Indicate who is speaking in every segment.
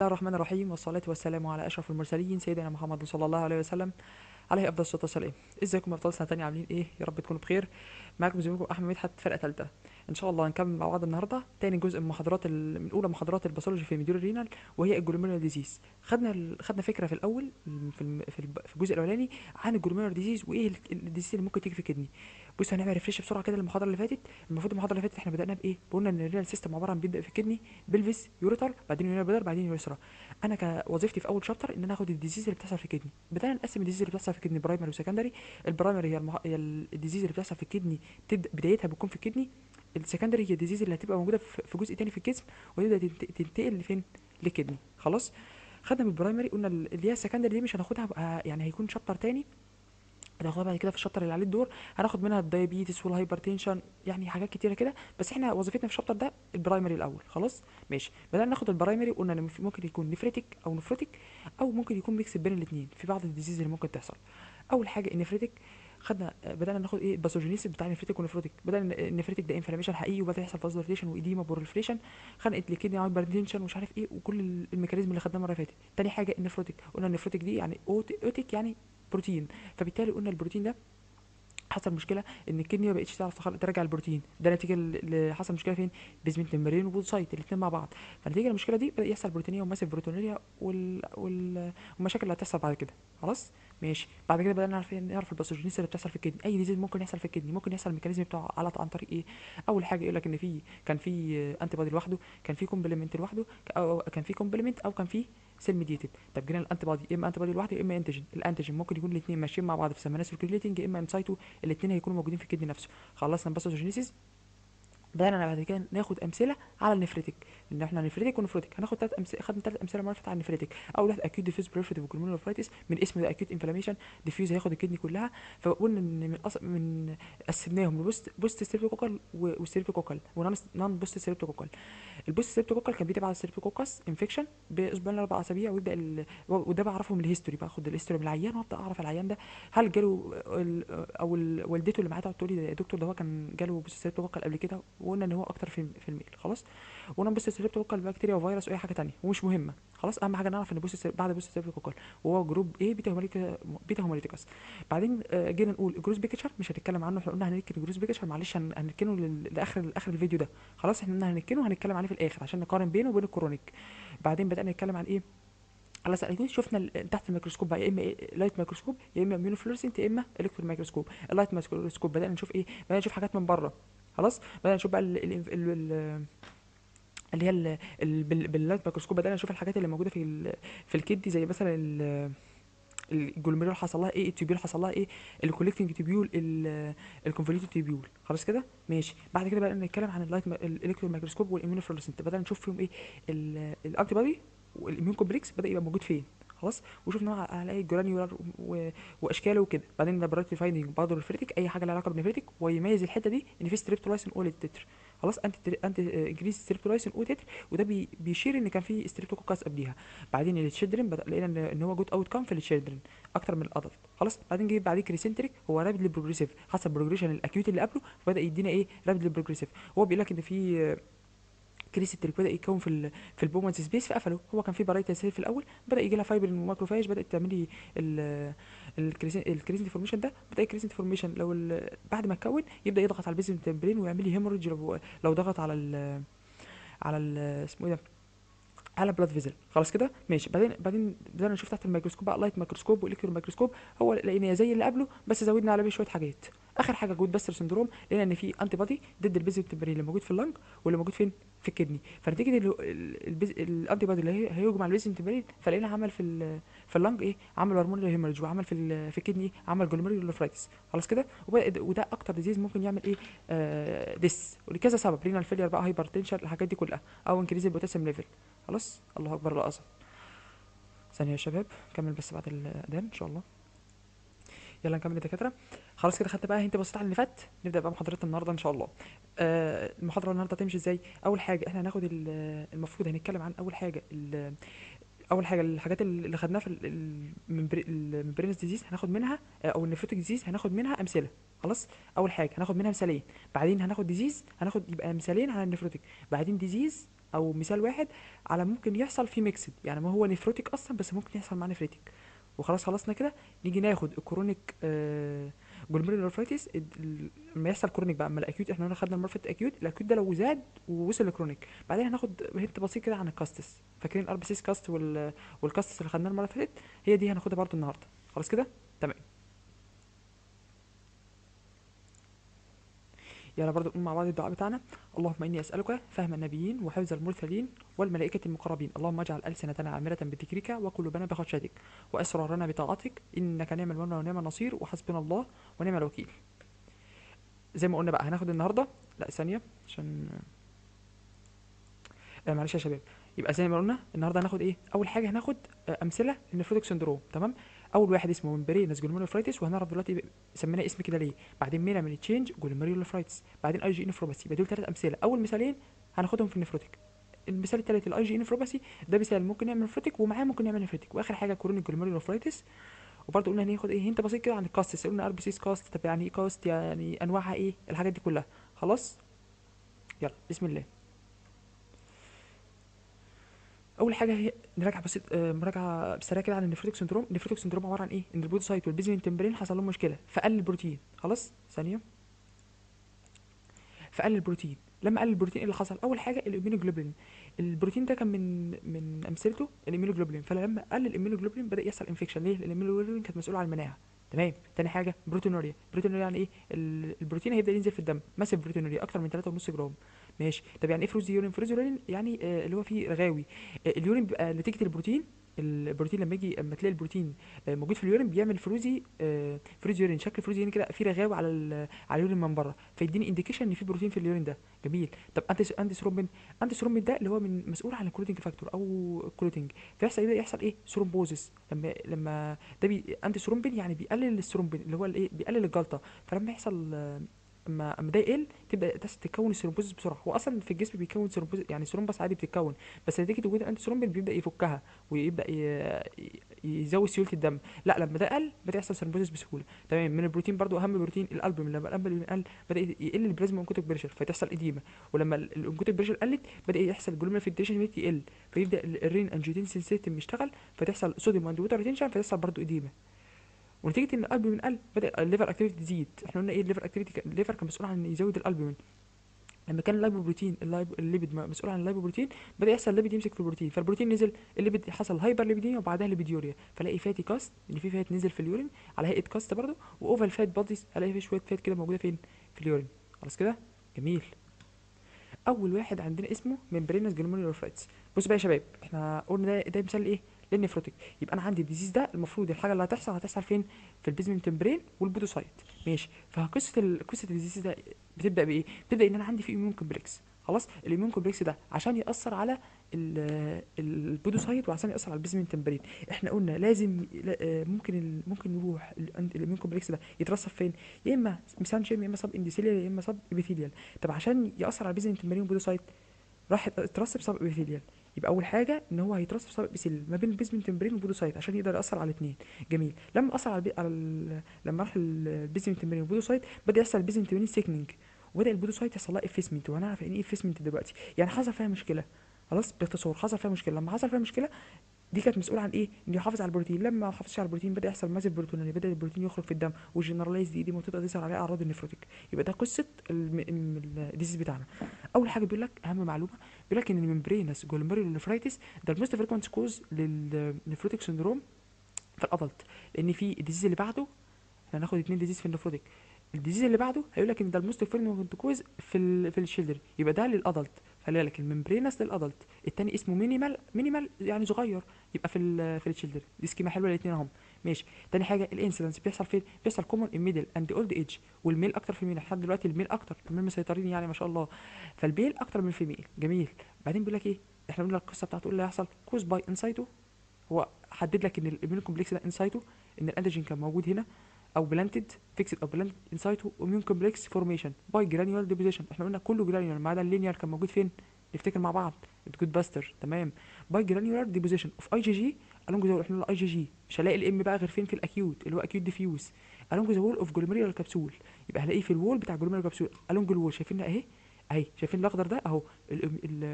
Speaker 1: الله الرحمن الرحيم، والصلاة والسلام على أشرف المرسلين سيدنا محمد صلى الله عليه وسلم، عليه أفضل الصلاة والسلام. ازيكم يا أبطال سنة تانية؟ عاملين إيه؟ يا رب تكونوا بخير. معاكم زميلكم أحمد مدحت، فرقة تالتة. إن شاء الله هنكمل مع بعض النهاردة تاني جزء من من أولى محاضرات الباثولوجي في الميديول رينال، وهي الجلوميرولار ديزيز. خدنا فكرة في الأول في الجزء الأولاني عن الجلوميرولار ديزيز وإيه الديزيز اللي ممكن تيجي في الكدني. بصوا هنعمل ريفريش بسرعة كده المحاضرة اللي فاتت. المحاضرة اللي فاتت إحنا بدأنا بإيه؟ قلنا إن الرينال سيستم عبارة عن بيبدأ في الكدني بلفيس يوريتر، بعدين يورينال بلادر، بعدين يوريثرا. انا كوظيفتي في اول شابتر ان انا اخد الديزيز اللي بتحصل في الكدني. بدانا نقسم الديزيز اللي بتحصل في الكدني برايمري وسكندري. البرايمري هي الديزيز اللي بتحصل في الكدني، تبدا بدايتها بتكون في الكدني. السكندري هي الديزيز اللي هتبقى موجوده في جزء تاني في الجسم، وتبدا تنتقل لفين؟ للكدني. خلاص. خدنا من البرايمري، قلنا اللي هي السكندري دي مش هناخدها بقى، يعني هيكون شابتر تاني هناخدها بعد كده في الشابتر اللي عليه الدور. هناخد منها الدايابيتس والهايبرتنشن، يعني حاجات كتيره كده، بس احنا وظيفتنا في الشابتر ده البرايمري الاول. خلاص ماشي. بدأنا ناخد البرايمري، قلنا ان ممكن يكون نفريتك او نفروتك، او ممكن يكون ميكس بين الاثنين في بعض الديزيز اللي ممكن تحصل. اول حاجه النفريتك. خدنا بدأنا ناخد ايه الباثوجينيسيس بتاع النفريتك والنفروتك. بدأنا النفريتك ده انفلاميشن حقيقي، وبدأ يحصل فازوليتيشن وايديما بورليفريشن، خنقه الكدني هايبرتنشن ومش عارف ايه، وكل الميكانيزم اللي خدناه المره اللي فاتت. تاني حاجه النفروتك، قلنا النفروتك دي يعني اوتيك، يعني بروتين. فبالتالي قلنا البروتين ده حصل مشكله ان الكدني ما بقتش تعرف ترجع البروتين ده، نتيجه حصل مشكله فين؟ بيزمنت ممبرين وبودوسايت الاثنين مع بعض. فنتيجه المشكله دي بدا يحصل بروتينيه وماسف بروتونيريا والمشاكل اللي هتحصل بعد كده. خلاص ماشي. بعد كده بدانا نعرف الباثوجينيس اللي بتحصل في الكدني. اي ديزيز ممكن يحصل في الكدني، ممكن يحصل الميكانيزم بتاعه عن طريق ايه؟ اول حاجه يقول لك ان كان في انتي بودي لوحده، كان في كومبلمنت لوحده، او كان في كومبلمنت، او كان في سيل ميديتد. طب جينا الانتي بودي، يا اما انتي بودي لوحده يا اما انتيجين. الانتيجين ممكن يكون الاثنين ماشيين مع بعض في سمناه سيركيوليتنج، يا اما انسايتو الاثنين هيكونوا موجودين في الكدني نفسه. خلصنا الباثوجينيسيس. بدأنا بعد كده ناخد امثله على النفريتك، ان احنا نفريتك ونفروتك. هناخد ثلاث امثله، خدنا ثلاث امثله مره فاتت على النفريتك. اول واحد اكيوت ديفيوز بريفريتيف جلوميرولوفرايتس، من اسم ده اكيوت انفلاميشن ديفيوز هياخد الكدني كلها. فقلنا ان من قسمناهم لبوست ستريبتوكوكال وستريبتوكوكال ونون بوست ستريبتوكوكال. البوست ستريبتوكوكال كان بيتابع على الستريبتوكوكس انفكشن باسبوعين لاربع اسابيع، ويبدا وده بعرفه من الهيستوري، باخد الهيستوري من العيان وابدا اعرف العيان ده هل جاله والدته اللي معاه تقعد تقول لي يا دكتور ده هو كان جاله بوست ستريبتوكوكال قبل كده، وقلنا ان هو اكتر في الميل. خلاص. وقلنا بوست ستريبتوكوكال بكتيريا وفيروس واي حاجه تانية ومش مهمه. خلاص. اهم حاجه نعرف ان بعد بوست ستريبتوكوكال وهو جروب ايه، بيتا هوموليتيكاس. بعدين جينا نقول جروس بيكتشر، مش هنتكلم عنه، احنا قلنا هنركن جروس بيكتشر، معلش هنركنه لاخر الفيديو ده. خلاص احنا قلنا هنركنه، هنتكلم عليه في الاخر عشان نقارن بينه وبين الكرونيك. بعدين بدانا نتكلم عن ايه؟ على سألتني شفنا تحت الميكروسكوب بقى، يا اما لايت ميكروسكوب، يا اما اميونوفلورسنت، يا اما الكترون ميكروسكوب. اللايت ميكروسكوب بدانا نشوف ايه؟ بدانا نشوف حاجات من بره. خلاص. بدانا نشوف بقى اللي هي باللايت ميكروسكوب بدانا نشوف الحاجات اللي موجوده في الكدني، زي مثلا الجلوميرول حصل لها ايه، التوبيول حصل لها ايه، الكوليكتنج تيبيول، الكونفوليوتد تيبيول. خلاص كده ماشي. بعد كده بقى نتكلم عن الالكترون ميكروسكوب والاميونوفلورسنت. بدأنا نشوف فيهم ايه الانتي بودي والاميون كومبلكس بدا يبقى موجود فين. خلاص. وشفنا على ايه جرانيولار واشكاله وكده. بعدين لابوراتوري فايندنج برضه الفريتك، اي حاجه لها علاقه بالنفريتك، ويميز الحته دي ان في ستريبتولايسين اول التتر. خلاص. انتي انكريز ستريبتولايسين او تتر، وده بيشير ان كان في ستريبتوكوكاس قبليها. بعدين التشيلدرن لقينا ان هو جود اوت كام في التشيلدرن اكتر من الادلت. خلاص. بعدين جه بعديه كريسنتريك، هو رابيدلي بروجريسيف، حسب بروجريشن الاكيوت اللي قبله فبدا يدينا ايه رابيدلي بروجريسيف. هو بيقول لك ان في كريسنتريك بدا يتكون في البومنز سبيس، فقفله. هو كان في برايت سيل في الاول، بدا يجي لها فايبرين وماكروفاج، بدات تعمل لي الكريسنت فورميشن ده. بدا الكريسنت فورميشن لو بعد ما اتكون يبدا يضغط على البيزمنت ممبرين ويعمل لي هيموريدج، لو ضغط اسمه ايه ده، على بلاد فيزل. خلاص كده ماشي. بعدين بدأنا نشوف تحت الميكروسكوب بقى لايت ميكروسكوب والكترون ميكروسكوب. هو لقينا زي اللي قبله، بس زودنا عليه شويه حاجات. اخر حاجه جود باستر سندروم، لقينا ان في انتي بودي ضد البيزل تمبرين اللي موجود في اللنج واللي موجود فين؟ في الكدني. فنتيجه الانتي بودي اللي هيهجم على البيزل تمبرين، فلقينا عمل في اللنج ايه؟ عمل هرمون هيموريدج، وعمل في الكدني إيه؟ عمل جلوميرولوفرايتس. خلاص كده. وده اكتر ديزيز ممكن يعمل ايه ديس، ولكذا سبب، رينال فيلير بقى، هايبرتنشن، الحاجات دي كلها، او انكريز البوتاسيوم ليفل. خلاص. الله اكبر، لا اصلا. ثانيه يا شباب، كمل بس بعد الاذان ان شاء الله. يلا نكمل يا دكاتره. خلاص كده خدت بقى انت بصيت على اللي فات، نبدا بقى محاضرتنا النهارده ان شاء الله. المحاضره النهارده هتمشي ازاي؟ اول حاجه احنا هناخد المفروض هنتكلم عن اول حاجه الحاجات اللي خدناها في الممبرينس ديزيز هناخد منها، او النفروتيك ديزيز هناخد منها امثله. خلاص. اول حاجه هناخد منها مثالين، بعدين هناخد ديزيز، هناخد يبقى مثالين على النفروتيك، بعدين ديزيز او مثال واحد على ممكن يحصل فيه ميكسد، يعني ما هو نفروتيك اصلا بس ممكن يحصل معاه نفريتيك. وخلاص خلصنا كده. نيجي ناخد الكرونيك جلوميرولوفرايتس. لما يحصل كرونيك بقى، اما الاكيوت احنا قلنا خدنا المره اللي فاتت اكيوت، الاكيوت ده لو زاد ووصل لكرونيك. بعدين هناخد هنت بسيط كده عن الكاستس. فاكرين الار بي سيس كاست والكاستس اللي خدناها المره اللي فاتت؟ هي دي هناخدها برضو النهارده. خلاص كده تمام. يلا برضو نقول مع بعض الدعاء بتاعنا. اللهم اني اسالك فهم النبيين وحفظ المرسلين والملائكه المقربين. اللهم اجعل السنتنا عامره بذكرك وقلوبنا بخشيتك واسرارنا بطاعتك، انك نعم المولى ونعم النصير وحسبنا الله ونعم الوكيل. زي ما قلنا بقى هناخد النهارده. لا ثانيه عشان معلش يا شباب. يبقى زي ما قلنا النهارده هناخد ايه؟ اول حاجه هناخد امثله للنفروتك سندروم. تمام. اول واحد اسمه ممبرينس جلوميرولوفرايتس، وهنعرف دلوقتي سميناه اسم كده ليه. بعدين ميلا من تشينج جلوميرولوفرايتس، بعدين اي جي نفروباسي. يبقى دول ثلاث امثله. اول مثالين هناخدهم في النفروتك. المثال الثالث الاي جي نفروباسي، ده مثال ممكن يعمل نفروتك ومعاه ممكن يعمل نفروتك. واخر حاجه كورونيك جلوميرولوفرايتس. وبرده قلنا هناخد ايه انت بسيط كده عن الكاست. قلنا ار بي سيس كاست، طب يعني ايه كاست، يعني انواعها ايه، الحاجات دي كلها. خلاص. يلا بسم الله. اول حاجه هي نراجع بسيط مراجعه سريعه كده عن النفروتيك سندروم. النفروتيك سندروم عباره عن ايه؟ ان البودوسايت والبيزمنت تمبرين حصل لهم مشكله فقل البروتين. خلاص ثانيه. فقل البروتين. لما قل البروتين ايه اللي حصل؟ اول حاجه الاميونوجلوبولين. البروتين ده كان من امثلته الاميونوجلوبولين. فلما قل الاميونوجلوبولين بدا يحصل انفكشن. ليه؟ لان الاميونوجلوبولين كانت مسؤوله عن المناعه. تمام. تاني حاجه بروتينوريا. بروتينوريا يعني ايه؟ البروتين هيبدا ينزل في الدم ماسيف بروتينوريا اكتر من 3.5 جرام. ماشي. طب يعني ايه فروز يورين؟ فروز يورين يعني اللي هو فيه رغاوي. اليورين بيبقى نتيجه البروتين. البروتين لما يجي اما تلاقي البروتين موجود في اليورين بيعمل فروزي فروز يورين. شكل فروز يورين كده في رغاوي على اليورين من بره، فيديني انديكيشن ان في بروتين في اليورين ده. جميل. طب انتي ثرومبين. انتي ثرومبين ده اللي هو مسؤول عن الكلوتينج فاكتور او الكلوتينج. فيحصل ايه؟ يحصل ايه؟ ثرومبوزس. لما ده انتي ثرومبين يعني بيقلل الثرومبين اللي هو الايه، بيقلل الجلطه. فلما يحصل اما ده يقل تبدا تكون الثرومبوزس بسرعه. هو اصلا في الجسم بيكون ثرومبوزس، يعني ثرومبس عادي بتتكون، بس نتيجه وجود الانتي ثرومبين بيبدا يفكها ويبدا يزود سيوله الدم. لا لما ده قل بدا يحصل ثرومبوزس بسهوله. تمام. من البروتين برضو اهم بروتين الالبومين. لما الالبومين قل بدا يقل البلازما اونكوتيك بريشر فتحصل اديمه. ولما الاونكوتيك بريشر قلت بدا يحصل جلوميرال فلتريشن ريت يقل، فيبدا الرين انجيوتنسين سيستم يشتغل فتحصل صوديوم اند ووتر ريتنشن فتحصل برضو اديمه. ونتيجه ان الالبومين قل بدا الليفر اكتيفيتي تزيد. احنا قلنا ايه الليفر اكتيفيتي؟ الليفر كان مسؤول عن يزود الالبومين. لما كان اللايبوبروتين الليبيد مسؤول عن اللايبوبروتين بدا يحصل الليبيد يمسك في البروتين، فالبروتين نزل الليبيد حصل هايبر ليبيديميا وبعدها ليبيديوريا. فلاقي فاتي كاست ان في فات نزل في اليورين على هيئه كاست برضه، واوفال فات باديز الاقي في شويه فات كده موجوده فين؟ في اليورين. خلاص كده جميل. اول واحد عندنا اسمه ممبرينس جلوميرولوفرايتس. بص بقى يا شباب احنا قلنا ده مثال ايه؟ للنفروتيك. يبقى انا عندي الديزيز ده المفروض الحاجه اللي هتحصل فين؟ في البيزمنت ممبرين والبودوسايت. ماشي. فقصه قصه الديزيز ده بتبدا بايه؟ بتبدا ان انا عندي في اميون كومبلكس. خلاص. الاميون كومبلكس ده عشان ياثر على البودوسايت وعشان ياثر على البيزمنت ممبرين احنا قلنا لازم ممكن يروح الاميون كومبلكس ده يترسب فين؟ يا اما ميسانشيم يا اما سب انديثيليال يا اما سب ابيثيليال. طب عشان ياثر على البيزمنت ممبرين والبودوسايت راح اترسب سب ابيثيليال. يبقى اول حاجه ان هو هيترسب سب ابيثيليال ما بين البيزمنت ممبرين والبودوسايت عشان يقدر ياثر على الاثنين. جميل. لما اثر لما راح البيزمنت ممبرين والبودوسايت بدا يحصل البيزمنت ممبرين سيكنينج، وبدا البودوسايت يحصل لها افيسمنت. وهنعرف يعني ايه افيسمنت دلوقتي. يعني حصل فيها مشكله. خلاص باختصار حصل فيها مشكله. لما حصل فيها مشكله دي كانت مسؤوله عن ايه؟ انه يحافظ على البروتين. لما ما حافظش على البروتين بدا يحصل ماسيف بروتونوريا، بدا البروتين يخرج في الدم والجنرالايز دي وتبدا تظهر عليها اعراض النفروتيك. يبقى ده قصه الديزيز بتاعنا. اول حاجه بيقول لك اهم معلومه، بيقول لك ان الممبرينس جلوميرولونيفرايتس ده الموست فريكوينت كوز للنفروتيك سندروم في الادلت. لان في الديزيز اللي بعده احنا هناخد اتنين ديزيز في النفروتيك. الديزيز اللي بعده هيقول لك ان ده الموست فريكوينت كوز في الشيلدرن. يبقى ده للادلت. خلي بالك الممبرينس للادلت، التاني اسمه مينيمال يعني صغير. يبقى في الشيلدرن. دي سكيما حلوه الاثنين اهم. ماشي. تاني حاجه الانسيدنس بيحصل فين؟ بيحصل كومون ان ميدل اند اولد ايج. والميل اكتر في الميل لحد دلوقتي. الميل اكتر، الميل مسيطرين يعني ما شاء الله. فالبيل اكتر من الفيميل. جميل. بعدين بيقول لك ايه؟ احنا قلنا القصه بتاعته ايه اللي هيحصل؟ كوز باي انسايتو. هو حدد لك ان الاميون كومبلكس ده انسايتو، ان الانتيجين كان موجود هنا او بلانتد فيكسد او بلانتد انسايتو اميون كومبلكس فورميشن باي جرانيول ديبوزيشن. احنا قلنا كله جرانيول ما عدا اللينير كان موجود فين؟ نفتكر مع بعض. جود باستر. تمام. باي جرانيولار ديبوزيشن اوف اي جي جي الونج ذا. احنا الاي جي جي مش هلاقي الام بقى غير فين؟ في الاكيوت اللي هو اكيوت ديفيوز الونج ذا وول اوف جلوميريال كبسول. يبقى هلاقيه في الوول بتاع جلوميريال كبسول الونج الوول. شايفينها اهي؟ اهي شايفين الاخضر ده اهو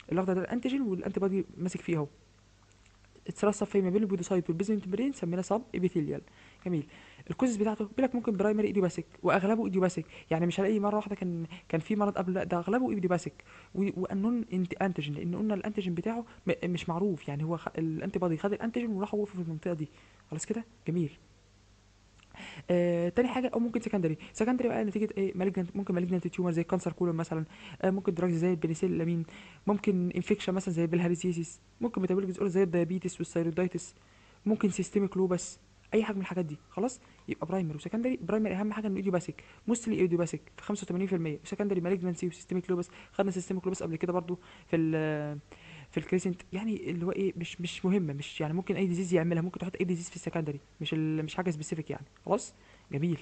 Speaker 1: الاخضر ده الانتيجين والانتي بادي ماسك فيه اهو، اترسب في ما بين البودوسايت والبيزمنت ممبرين، سميناه سب ابيثيليال. جميل. الكوزس بتاعته بيقول لك ممكن برايمري ايديوباثيك، واغلبه ايديوباثيك، يعني مش هلاقي مره واحده كان في مرض قبل، لا ده اغلبه ايديوباثيك. وانون انتيجين، لان قلنا الانتيجين بتاعه مش معروف، يعني هو الانتي بادي خد الانتيجين وراح وقف في المنطقه دي. خلاص كده جميل. تاني حاجه، او ممكن سكندري بقى نتيجه ايه، مالجنت، ممكن مالجنت تيومر زي الكانسر كولون مثلا. ممكن دراجز زي البنسلامين، ممكن انفكشن مثلا زي البلهارسيسيس، ممكن ميتابوليك ديس اوردر زي الدايابيتس والثايرويدايتس، ممكن سيستميك لوبس، اي حاجه من الحاجات دي. خلاص، يبقى برايمري وسكندري. برايمري اهم حاجه انه ايديوباثيك، موستلي ايديوباثيك في 85%، وسكندري مالجنسي وسيستميك لوبس. خدنا سيستميك لوبس قبل كده برضو في في الكريسنت، يعني اللي هو ايه، مش مهمه، مش يعني ممكن اي ديزيز يعملها، ممكن تحط اي ديزيز في السكندري، مش حاجه سبيسيفيك يعني. خلاص جميل.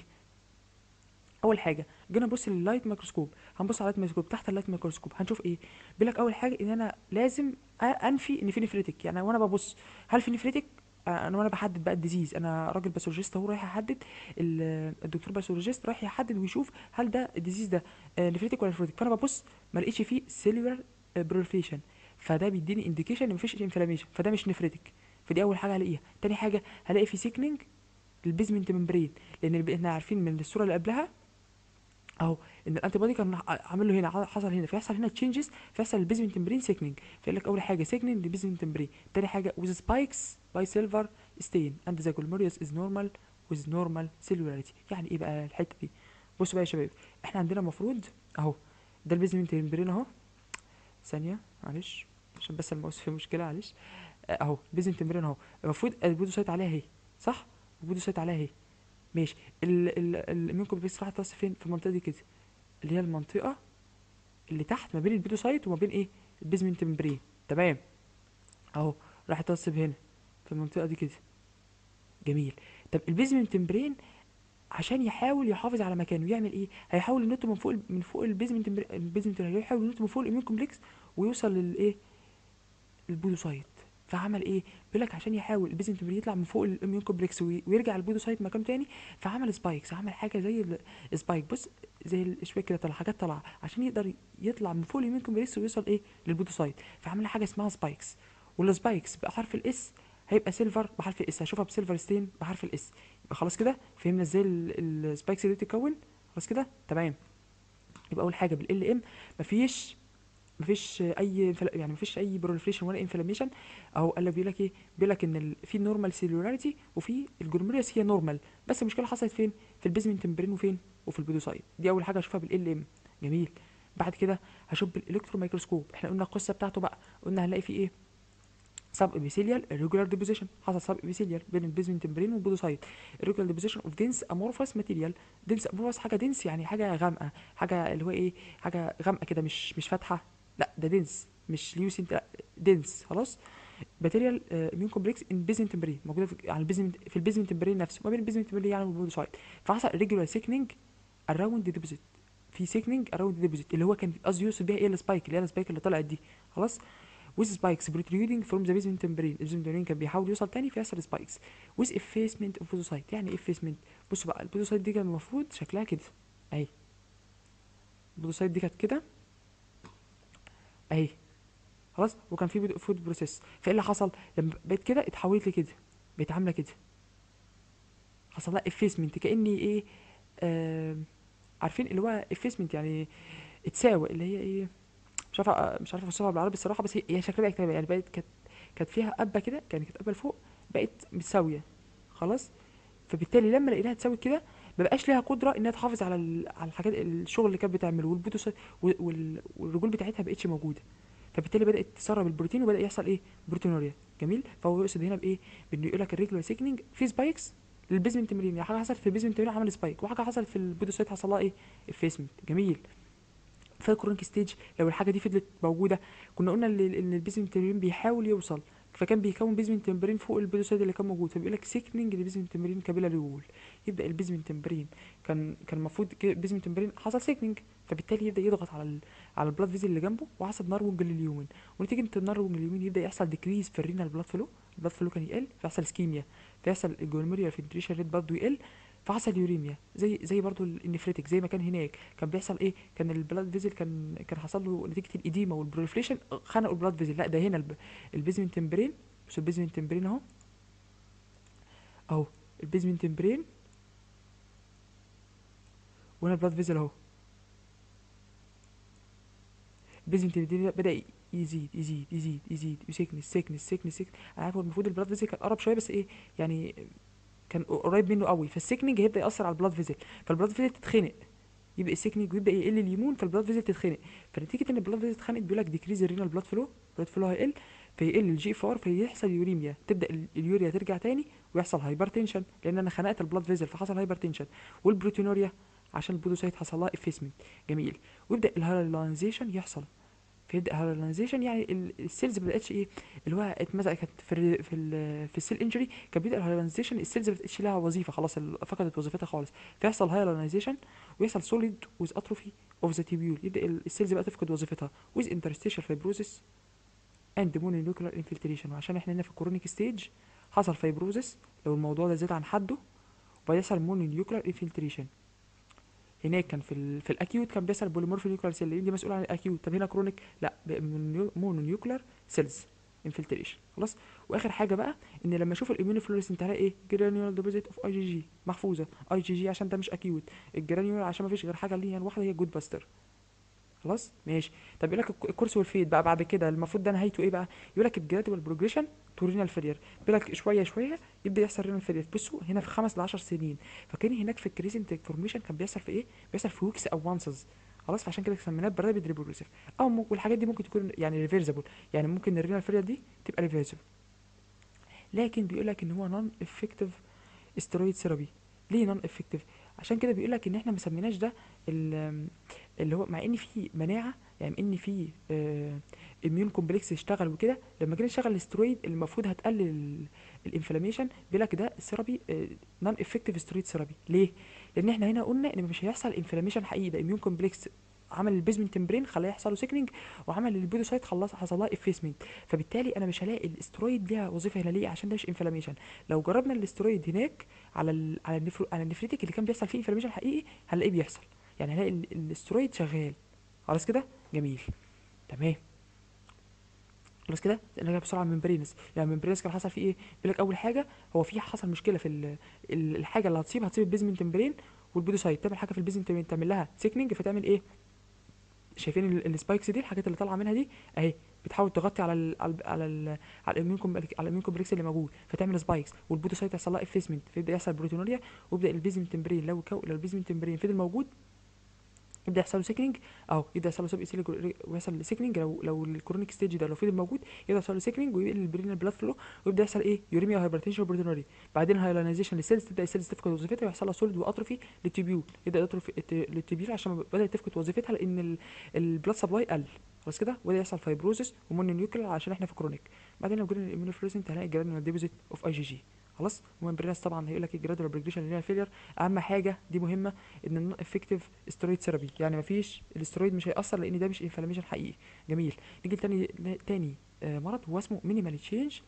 Speaker 1: اول حاجه جينا نبص لللايت ميكروسكوب، هنبص على اللايت ميكروسكوب. تحت اللايت ميكروسكوب هنشوف ايه؟ بيقول لك اول حاجه ان انا لازم انفي ان في نفريتك، يعني وانا ببص هل في نفريتك. انا وانا بحدد بقى الديزيز، انا راجل باثولوجيست اهو رايح احدد، الدكتور باثولوجيست رايح يحدد ويشوف هل ده الديزيز ده نفريتك ولا نفريتك. فانا ببص ما لقيتش فيه سيلولار بروليفريشن، فده بيديني انديكيشن ان مفيش انفلاميشن، فده مش نفريتك. فدي اول حاجه هلاقيها. تاني حاجه هلاقي في سيكنينج البيزمنت ممبرين، لان احنا عارفين من الصوره اللي قبلها اهو ان الانتي بودي كان عامل له هنا، حصل هنا، فيحصل هنا تشينجز، فيحصل البيزمنت تمبرين سيكنينج. فيقول لك اول حاجه سيكنينج البيزمنت تمبرين. تاني حاجه with spikes by silver stain and the glomerulus is normal with normal cellularity. يعني ايه بقى الحته دي؟ بصوا بقى يا شباب، احنا عندنا المفروض اهو ده البيزمنت تمبرين اهو. ثانيه معلش عشان بس الماوس فيه مشكله، معلش. اهو البيزمنت تمبرين اهو، المفروض البودوسايت عليها اهي، صح؟ البودوسايت عليها اهي. ماشي. الميوكو بيس راح تصل فين؟ في المنطقه دي كده، اللي هي المنطقه اللي تحت ما بين البيدوسايت وما بين ايه، البيزمنت ممبرين. تمام. اهو راح يترسب هنا في المنطقه دي كده. جميل. طب البيزمنت ممبرين عشان يحاول يحافظ على مكانه يعمل ايه؟ هيحاول ينط من فوق من فوق البيزمنت هيحاول ينط من فوق الاميون كومبلكس ويوصل للايه، البودوسايت. فعمل ايه؟ بيقول لك عشان يحاول البيزنت يطلع من فوق الاميون كومبلكس ويرجع البودوسايت مكانه تاني، فعمل سبايكس، عمل حاجه زي السبايك، بص زي الاشواك كده، طلع حاجات طالعه عشان يقدر يطلع من فوق الاميون كومبلكس ويوصل ايه، للبودوسايت. فعمل حاجه اسمها سبايكس، والسبايكس بحرف الاس هيبقى سيلفر بحرف الاس، هشوفها بسيلفر ستين بحرف الاس. يبقى خلاص كده فهمنا ازاي السبايكس دي بتتكون. خلاص كده تمام. يبقى اول حاجه بالال ام مفيش اي يعني مفيش اي بروليفريشن ولا انفلاميشن. اهو قال لك بيقول لك ايه، بيقول لك ان في نورمال سيلولاريتي وفي الجلوميريوس هي نورمال، بس المشكله حصلت فين؟ في البيزمنت ممبرين وفين؟ وفي البودوسايت. دي اول حاجه اشوفها بالال ام. جميل. بعد كده هشوف بالالكترو ميكروسكوب. احنا قلنا القصه بتاعته بقى، قلنا هنلاقي فيه ايه، سب ابيثيليال ريجولار ديبوزيشن، حصل سب ابيثيليال بين البيزمنت ممبرين والبودوسايت. الريجولار ديبوزيشن اوف دنس امورفس ماتيريال. دنس امورفس حاجه دنس، يعني حاجه غامقه، حاجه اللي هو ايه، حاجه غامقه كده، مش فاتحه، لا ده دنس مش ليوسنت، لا دنس. خلاص. ماتيريال اميون كومبلكس ان بيزمنت ممبرين، موجوده في على البيزمنت، في البيزمنت ممبرين نفسه، ما بين البيزمنت ممبرين يعني والبودوسايت. فحصل ريجولار سيكنينج اراوند ديبوزيت، في سيكنينج اراوند ديبوزيت اللي هو كان قصدي يقصد بيها ايه، السبايك، اللي هي السبايك اللي طلعت دي. خلاص. with spikes protruding from the basement membrane. البيزمنت membrane كان بيحاول يوصل تاني فيحصل spikes with effacement of podocyte. يعني ايه effacement؟ بصوا بقى البودوسايت دي كان المفروض شكلها كده اهي، البودوسايت دي كانت كده اهي. خلاص. وكان في فود بروسيس، فايه اللي حصل لما بقت كده؟ اتحولت لكده، بقت عامله كده، حصل لها effacement كاني ايه، آه عارفين اللي هو effacement يعني اتساوى، اللي هي ايه، مش عارف اوصفها بالعربي الصراحه، بس هي شكلها بقت كده يعني، بقت كانت فيها قبه كده، كانت قبه لفوق، بقت متساويه. خلاص. فبالتالي لما لقيناها تساوي كده، ما بقاش ليها قدره انها تحافظ على على الحاجات الشغل اللي كانت بتعمله، والرجول بتاعتها بقتش موجوده. فبالتالي بدات تسرب البروتين وبدا يحصل ايه، بروتينوريا. جميل. فهو يقصد هنا بايه، بانه يقول لك الريجولار سيكنينج في سبايكس للبيزمنت تمرين، يعني حاجه حصلت في البيزمنت تمرين عمل سبايك، وحاجه حصلت في البودوسايت حصل لها ايه، افيسمنت. جميل. في الكرونيك ستيج لو الحاجه دي فضلت موجوده، كنا قلنا ان البيزمنت تمبرين بيحاول يوصل، فكان بيكون بيزمنت تمبرين فوق البيدوسايد اللي كان موجود، فبيقول لك سيكننج البيزمنت تمبرين كابيلاري وول. يبدا البيزمنت تمبرين كان المفروض البيزمنت تمبرين حصل سيكننج، فبالتالي يبدا يضغط على على البلاد فيزل اللي جنبه، وحصل نارونج لليومن، ونتيجه النارونج لليومن يبدا يحصل ديكريز في الرينال بلاد فلو، البلاد فلو كان يقل، فيحصل سكيميا، فيحصل الجلوميريال فلتريشن ريت برضه يقل، فحصل يوريميا زي برضو النفريتك، زي ما كان هناك كان بيحصل ايه، كان البلاد فيزل كان حصل له نتيجه الاديمه والبروليفريشن خنقوا البلاد فيزل. لا ده هنا البيزمنت تمبرين. بص البيزمنت تمبرين اهو، اهو البيزمنت تمبرين، وهنا البلاد فيزل اهو. البيزمنت تمبرين بدا يزيد سيكنس. انا عارف هو المفروض البلاد فيزل كان قرب شويه، بس ايه يعني كان قريب منه قوي، فالسيكنينج هيبدا ياثر على البلاد فيزل، فالبلاد فيزل تتخنق، يبقى السيكنينج ويبدا يقل اليمون، فالبلاد فيزل تتخنق. فنتيجه ان البلاد فيزل اتخنقت بيقول لك ديكريز الرينال بلاد فلو، البلاد فلو هيقل، فيقل الجي اف ار، فيحصل يوريميا، تبدا اليوريا ترجع تاني، ويحصل هايبرتنشن لان انا خنقت البلاد فيزل فحصل هايبرتنشن. والبروتينوريا عشان البودوسايت حصل لها افيسمنت. جميل. ويبدا الهايلايزيشن يحصل، فيبدا الهايلايزيشن يعني السيلز ما بقتش ايه، اللي هو اتمسكت في السيل انجري، كان بيبدا الهايلايزيشن، السيلز ما بقتش لها وظيفه خلاص، فقدت وظيفتها خالص، فيحصل هايلايزيشن، ويحصل سوليد ويز اتروفي اوف ذا تيبيول، يبدا السيلز بقى تفقد وظيفتها، ويز انترستيشال فايبروزيس اند مونونيوكلير انفلتريشن. وعشان احنا هنا في الكورونيك ستيج حصل فايبروزيس لو الموضوع ده زاد عن حده، ويحصل مونونيوكلير انفلتريشن. هناك كان في الاكيوت كان بيحصل بوليمورفي نيوكلير سيل اللي دي مسؤول عن الاكيوت، طب هنا كرونيك لا، مونو نيوكلير سيلز انفلتريشن. خلاص. واخر حاجه بقى ان لما اشوف الاميون فلوريسنت هلاقي ايه، جرانيول ديبوزيت اوف اي جي جي محفوظه، اي جي جي عشان ده مش اكيوت، الجرانيول عشان ما فيش غير حاجه ليها الواحده هي جود باستر. خلاص ماشي. طب يقول لك الكورس والفيد بقى بعد كده المفروض ده نهايته ايه بقى، يقول لك الجرادوال بروجريشن تو رينال فيلير، بيقول لك شويه شويه يبدا يحصل رينال فيلير. بصوا هنا في 5 ل 10 سنين، فكان هناك في الكريسنت فورميشن كان بيحصل في ايه، بيحصل في ويكس او وانسز. خلاص، فعشان كده سميناه برابيد ريبروسيف. او والحاجات دي ممكن تكون يعني ريفيرسبل، يعني ممكن الرينال فيلير دي تبقى ريفيرسبل، لكن بيقول لك ان هو نون افكتيف استرويد ثيرابي. ليه نون افكتيف؟ عشان كده بيقول لك ان احنا ما سميناش ده اللي هو مع ان في مناعه، يعني ان في اميون كومبلكس يشتغل وكده، لما جينا نشغل الاسترويد اللي المفروض هتقلل الانفلاميشن، بيقول لك ده ثيرابي نون افكتيف استرويد ثيرابي. ليه؟ لان احنا هنا قلنا ان مش هيحصل انفلاميشن حقيقي، ده اميون كومبلكس عمل البيزمنت تمبرين خلاه يحصل له سيكنينج، وعمل البودوسايت خلاص حصل لها افيسمنت، فبالتالي انا مش هلاقي الاسترويد ليها وظيفه هنا. ليه؟ عشان ده مش انفلاميشن. لو جربنا الاسترويد هناك على النفريتك اللي كان بيحصل فيه انفلاميشن حقيقي، هنلاقيه بيحصل، يعني هنلاقي الاسترويد شغال. خلاص كده جميل. تمام. خلاص كده نرجع بسرعه من برينس. يعني من برينس كان حصل فيه ايه، بيقول لك اول حاجه هو في حصل مشكله في الحاجه اللي هتصيب البيزمنت ممبرين والبودوسايت، تعمل حاجه في البيزمنت ممبرين تعمل لها سيكنينج، فتعمل ايه، شايفين السبايكس دي الحاجات اللي طالعه منها دي اهي، بتحاول تغطي على الاميون كومبلكس اللي موجود، فتعمل سبايكس، والبودوسايت يحصل لها افيسمنت، فيبدا يحصل بروتينوريا، ويبدا البيزمنت تمبرين لو البيزمنت تمبرين فضل موجود يبدا يحصل له سيكنينج، او يبدا يحصل له سب ايثيليال ويحصل سيكنينج. لو الكرونيك ستيج ده لو فضل موجود يبدا يحصل له سيكنينج، ويقل البرينال بلاد فلو، ويبدا يحصل ايه، يوريميا وهايبرتنشن وبروتينوريا. بعدين هايلينيزيشن للسيلز، تبدا السيلز تفقد وظيفتها ويحصل لها سوليد واتروفي للتيبيول، يبدا ياتروفي للتيبيول عشان بدات تفقد وظيفتها لان البلاد سبلاي قل. خلاص كده، وده يحصل فايبروزس ومونو نيوكلير عشان احنا في كرونيك. بعدين لو جينا الاميونوفلوريسنت هنلاقي جرانيول ديبوزيت اوف اي جي جي. خلاص. المهم برينس طبعا هيقول لك الجرادوال بريجريشن اللي هي فيلير، اهم حاجه دي مهمه، ان النون افكتيف استرويد ثيرابي، يعني مفيش الاسترويد مش هيأثر لان ده مش انفلاميشن حقيقي. جميل. نيجي تاني مرض هو اسمه مينيمال تشينج،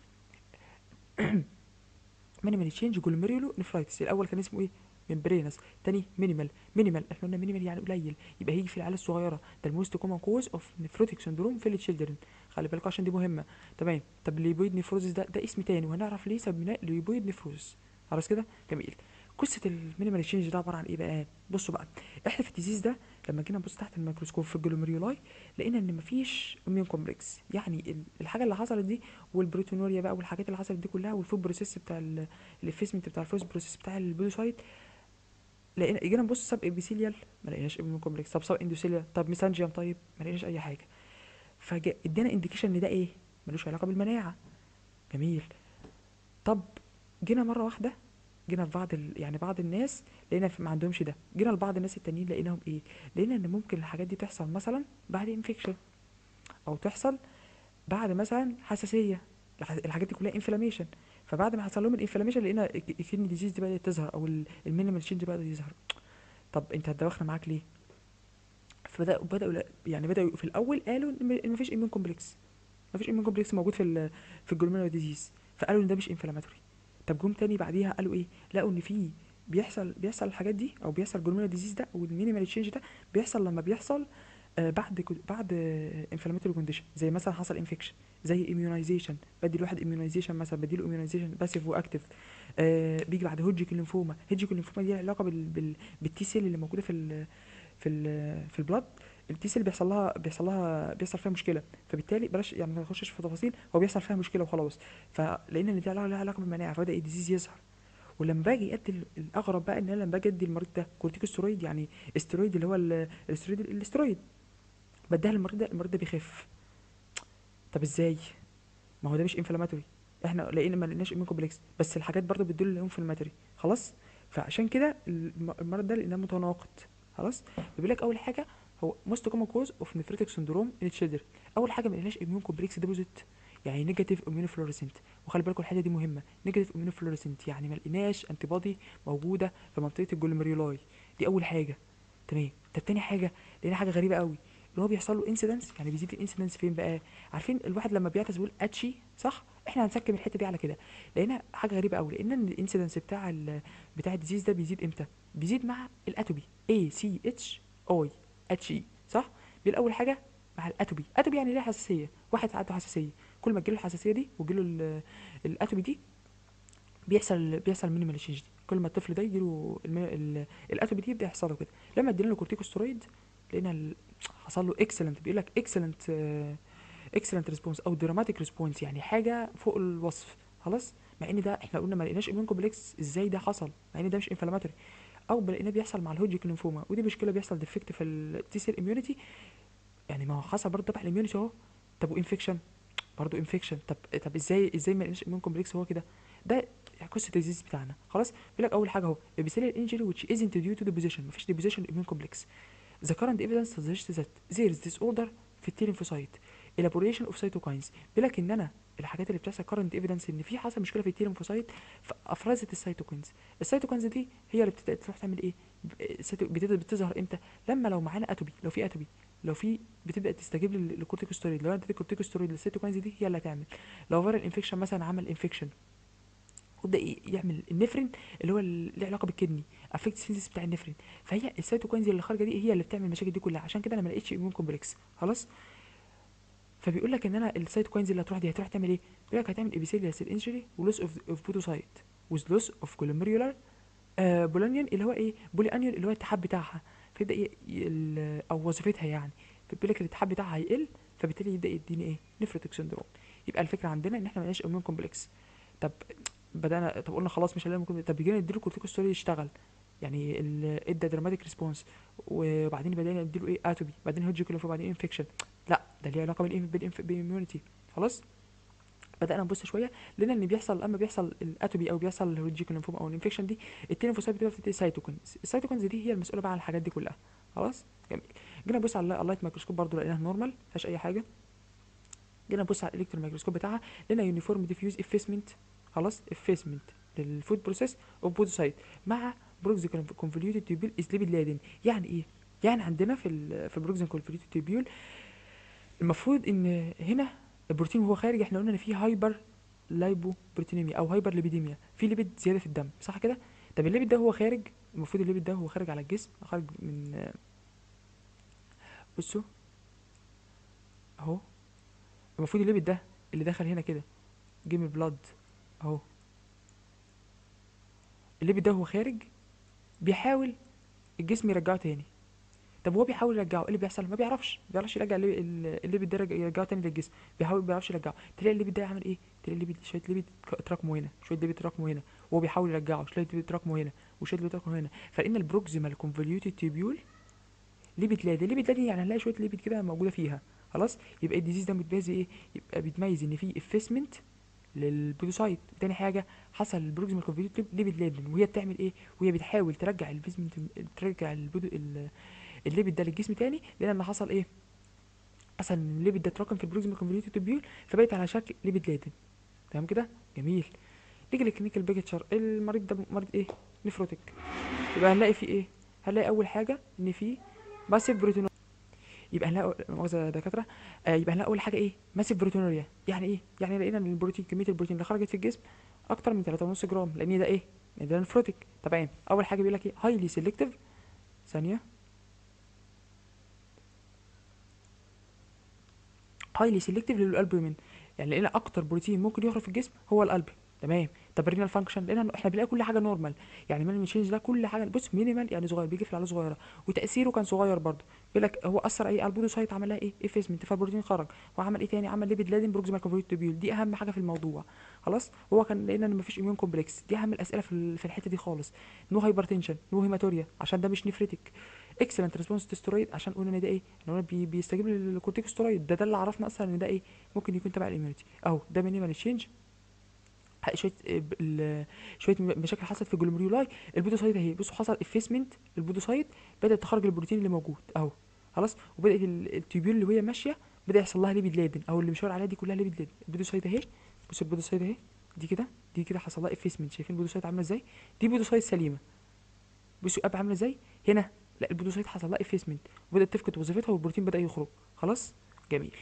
Speaker 1: مينيمال تشينج جلوميريولو نفرايتس. الاول كان اسمه ايه، ممبرينس. تاني مينيمال احنا قلنا مينيمال يعني قليل، يبقى هيجي في العيال الصغيره، ده الموست كومن كوز اوف نفروتيك سندروم في التشيلدرن، خلي بالك عشان دي مهمه. تمام. طب الليبويد نفروزس ده اسم تاني، وهنعرف ليه سميناه ليبويد نفروزس. خلاص كده جميل. قصه المينيمال تشينج ده عباره عن ايه بقى، بصوا بقى، احنا في الديزيز ده لما جينا نبص تحت الميكروسكوب في الجلوميرولاي، لقينا ان مفيش اميون كومبلكس، يعني الحاجه اللي حصلت دي والبروتينوريا بقى والحاجات اللي حصلت دي كلها والفود بروسيس بتاع الافيسمنت بتاع الفوز بروسيس بتاع البودوسايت، لقينا جينا نبص سب ابيثيليال ما لقيناش اميون كومبلكس، طب سب اندوثيليال، طب ميسانجيوم، طيب ما لقيناش اي حاجه، ادانا انديكيشن ان ده ايه، ملوش علاقه بالمناعه. جميل. طب جينا مره واحده، جينا في يعني بعض الناس لقينا ما عندهمش ده، جينا لبعض الناس التانيين لقيناهم ايه، لقينا ان ممكن الحاجات دي تحصل مثلا بعد انفكشن، او تحصل بعد مثلا حساسيه، الحاجات دي كلها انفلاميشن، فبعد ما حصل لهم الانفلاميشن لقينا الكدني ديزيز دي بدات تظهر، او المينيمال تشينج بدا يظهر. طب انت هتدوخنا معاك ليه، بداوا في الاول قالوا ان مفيش اميون كومبلكس، مفيش اميون كومبلكس موجود في الجلوميرو ديزيز، فقالوا ان ده مش انفلاماتوري. طب جم تاني بعديها قالوا ايه، لقوا ان في بيحصل الحاجات دي، او بيحصل جلوميرا ديزيز ده او المينيمال تشينج ده، بيحصل لما بيحصل بعد انفلاماتوري كونديشن، زي مثلا حصل انفكشن، زي اميونايزيشن، بدي الواحد اميونايزيشن مثلا، بديله اميونايزيشن باسيف واكتف. بيجي بعد هوجيك الليمفوما. هوجيك الليمفوما دي لها علاقه بالتي سيل اللي موجوده في البلاد. التي سيل بيحصل فيها مشكله، فبالتالي بلاش يعني ما نخشش في تفاصيل، هو بيحصل فيها مشكله وخلاص. فلان ان دي لها علاقه بالمناعه، فبدا الديزيز يظهر. ولما باجي ادي الاغرب بقى ان انا لما باجي ادي المريض ده كورتيكوستيرويد، يعني استرويد اللي هو الاسترويد، بديها للمريض ده، المريض ده بيخف. طب ازاي؟ ما هو ده مش انفلاماتوري، احنا لقينا ما لقيناش امين كومبلكس، بس الحاجات برضو بتدل الانفلاماتوري. خلاص. فعشان كده المرض ده لقيناه متناقض. خلاص. بيقول لك اول حاجه هو موست كومن كوز اوف نفريتك سندروم ان تشيلدرن. اول حاجه ما لقيناش اميون كومبلكس ديبوزيت، يعني نيجاتيف اميون فلوريسنت. وخلي بالكم الحته دي مهمه، نيجاتيف اميون فلوريسنت يعني ما لقيناش انتي بودي موجوده في منطقه الجلوميرولاي. دي اول حاجه. تمام. طب تاني حاجه، لقينا حاجه غريبه قوي، ان هو بيحصل له انسيدنس. يعني بيزيد الانسيدنس فين بقى؟ عارفين الواحد لما بيعطس بيقول اتشي، صح؟ احنا هنسكب الحته دي على كده. لقينا حاجه غريبه قوي، لقينا ان الانسيدنس بتاع الديزيز ده بيزيد امتى؟ بيزيد مع الاتوبي، اي سي اتش اي اتش اي، صح؟ بيقول اول حاجه مع الاتوبي. اتوبي يعني ليه حساسيه، واحد عنده حساسيه، كل ما تجيله الحساسيه دي وتجيله الاتوبي دي، بيحصل مينيمال تشينج دي. كل ما الطفل ده يجيله الاتوبي دي يبدا يحصل له كده. لما ادينا له كورتيكوستيرويد لقينا حصل له اكسلنت، بيقول لك اكسلنت ريسبونس او دراماتيك ريسبونس، يعني حاجه فوق الوصف. خلاص. مع ان ده احنا قلنا ما لقيناش اميون كومبلكس، ازاي ده حصل مع ان ده مش انفلاماتوري؟ او لقيناه بيحصل مع الهوجيك لينفوما، ودي مشكله، بيحصل ديفكت في التي سيل اميونيتي. يعني ما هو حصل برضه تبع الاميونيتي اهو. طب وانفكشن، برضه انفكشن. طب ازاي ما لقيناش اميون كومبلكس هو كده؟ ده قصه الديزيز بتاعنا. خلاص. بيقول لك اول حاجه اهو ابيثيليال انجري which isn't due to deposition، مفيش deposition اميون كومبلكس. The current evidence suggests that there is disorder في التيلينفوسايت elaboration of cytokines. بيقول لك ان انا الحاجات اللي بتحصل current evidence ان في حصل مشكله في التيلينفوسايت، فافرزت السيتوكينز. السيتوكينز دي هي اللي بتبدا تروح تعمل ايه؟ بتظهر امتى؟ لما لو معانا اتوبي، لو في بتبدا تستجيب للكورتيكوستيرويد. لو انا اديت الكورتيكوستيرويد للسيتوكينز دي هي اللي هتعمل. لو فيرال انفكشن مثلا عمل انفكشن ويبدا يعمل النفرين اللي هو اللي علاقه بالكدني، افكت سينثيس بتاع النفرين. فهي السيتوكاينز اللي خارجه دي هي اللي بتعمل المشاكل دي كلها. عشان كده انا ما لقيتش اميون كومبلكس. خلاص. فبيقول لك ان انا السيتوكاينز اللي هتروح دي هتروح تعمل ايه؟ بيقول لك هتعمل ابيثيليال سيل انجري ولوس اوف بودوسايت وذ لوس اوف كولوميريولار بولانيون اللي هو ايه، بولي انيون اللي هو الاتحاد بتاعها. فيبدا او وظيفتها يعني. فبيقول لك الاتحاد بتاعها هيقل، فبالتالي يبدا يديني ايه؟ نفروتك سندروم. يبقى الفكره عندنا ان احنا ما لقيناش اميون كومبلكس. طب طب قلنا خلاص مش هنلاقي طب بيجينا نديله كورتيكوستيرويد يشتغل، يعني ادى دراماتيك ريسبونس، وبعدين بدأنا نديله ايه؟ اتوبي، بعدين هيدجوكيلوف، وبعدين انفكشن. لا ده ليه علاقه بالاميونيتي. خلاص. بدأنا نبص شويه، لقينا ان بيحصل لما بيحصل الاتوبي او بيحصل الهيدجوكيلوف او الانفكشن دي، التينفوسات بتبقى بتدي سايتوكينز. السايتوكينز دي هي المسؤوله بقى عن الحاجات دي كلها. خلاص. جميل. جينا نبص على اللايت مايكروسكوب، برضه لقيناها نورمال، مفيهاش اي حاجه. جينا نبص على الالكترون مايكروسكوب بتاعها، لقينا يونيفورم ديفيوز افيسمنت. خلاص. افيسمنت للفود بروسيس اوف بودوسايت مع بروكز كونفوليوتد تيوبيول از ليبيد لادن. يعني ايه؟ يعني عندنا في بروكز كونفوليوتد تيوبيول المفروض ان هنا البروتين وهو خارج، احنا قلنا ان في هايبر لايبو بروتينيميا او هايبر ليبيديميا، في ليبيد زياده في الدم، صح كده؟ طب الليبيد ده هو خارج، المفروض الليبيد ده هو خارج على الجسم، خارج من بصوا اهو. المفروض الليبيد ده اللي دخل هنا كده جه من البلاد اهو. الليبيد ده هو خارج، بيحاول الجسم يرجعه تاني. طب هو بيحاول يرجعه، ايه اللي بيحصل؟ ما بيعرفش يرجع الليبيد ده، يرجعه تاني للجسم. ما بيعرفش يرجعه. تلاقي الليبيد ده عمل ايه؟ تلاقي الليبيد شويه ليبيد اتراكموا هنا، شويه ليبيد اتراكموا هنا، وهو بيحاول يرجعه شويه ليبيد اتراكموا هنا، وشويه ليبيد اتراكموا هنا. فان البروكسيمال كونفوليوتد تيبيول ليبيد لادي يعني هنلاقي شويه ليبيد كده موجوده فيها. خلاص. يبقى الديزيز ده متميز ايه؟ يبقى بيتميز ان فيه افيسمنت للبودوسايت. تاني حاجه حصل البروكسيمال كونفوليوتد ليبيد لادن، وهي بتعمل ايه؟ وهي بتحاول ترجع الفيسمنت، ترجع الليبيد ده للجسم تاني، لان حصل ايه؟ حصل ان الليبيد ده اتراكم في البروكسيمال كونفوليوتد تيبيول، فبقت على شكل ليبيد لادن. تمام كده. جميل. نيجي للكلينيكال بيكتشر. المريض ده مريض ايه؟ نفروتك. يبقى هنلاقي فيه ايه؟ هنلاقي اول حاجه ان فيه ماسيف بروتين. يبقى هنلاقي مؤاخذه يا دكاتره، يبقى هنلاقي اول حاجه ايه؟ ماسيف بروتينوريا. يعني ايه؟ يعني لقينا ان البروتين، كميه البروتين اللي خرجت في الجسم اكتر من 3.5 جرام، لان ده ايه؟ ده نفروتك. تمام. اول حاجه بيقول لك ايه؟ هايلي سيلكتيف. ثانيه. هايلي سيلكتيف للالبومين، يعني لقينا اكتر بروتين ممكن يخرج في الجسم هو الالبومين. تمام. طب الرينال فانكشن، لقينا احنا بنلاقي كل حاجه نورمال، يعني مينيمال تشينج ده كل حاجه بص مينيمال يعني صغير، بيجي في العيال صغيره، وتاثيره كان صغير برضه. بيقول لك هو اثر ايه على البودوسايت؟ عمل لها ايه؟ افيسمنت، فالبروتين خرج. وعمل ايه تاني؟ عمل ليبيد لادن بروكسيمال كونفوليوتد، دي اهم حاجه في الموضوع. خلاص. هو كان لقينا ان مفيش اميون كومبلكس، دي اهم الاسئله في الحته دي خالص. نو هايبرتنشن، نو هيماتوريا عشان ده مش نفريتك. اكسلنت ريسبونس تو ستيرويد، عشان قلنا ان ده ايه؟ ان هو بيستجيب للكورتيكوستيرويد، ده اللي عرفنا اصلا ان ده ايه؟ ممكن يكون تبع الاميونيتي. اهو ده مينيمال تشينج. شويه شويه مشاكل حصلت في الجلوميرولاي. البودوسايت اهي، بصوا حصل افيسمنت، البودوسايت بدات تخرج البروتين اللي موجود اهو. خلاص. وبدات التيوبيول اللي وهي ماشيه بدا يحصل لها ليبيد لادن، او اللي مشاور عليها دي كلها ليبيد لادن. البودوسايت اهي، بصوا البودوسايت اهي، دي كده، دي كده حصل لها افيسمنت. شايفين البودوسايت عامله ازاي؟ دي بودوسايت سليمه. بصوا اب عامله ازاي هنا. لا البودوسايت حصل لها افيسمنت وبدات تفقد وظيفتها والبروتين بدا يخرج. خلاص. جميل.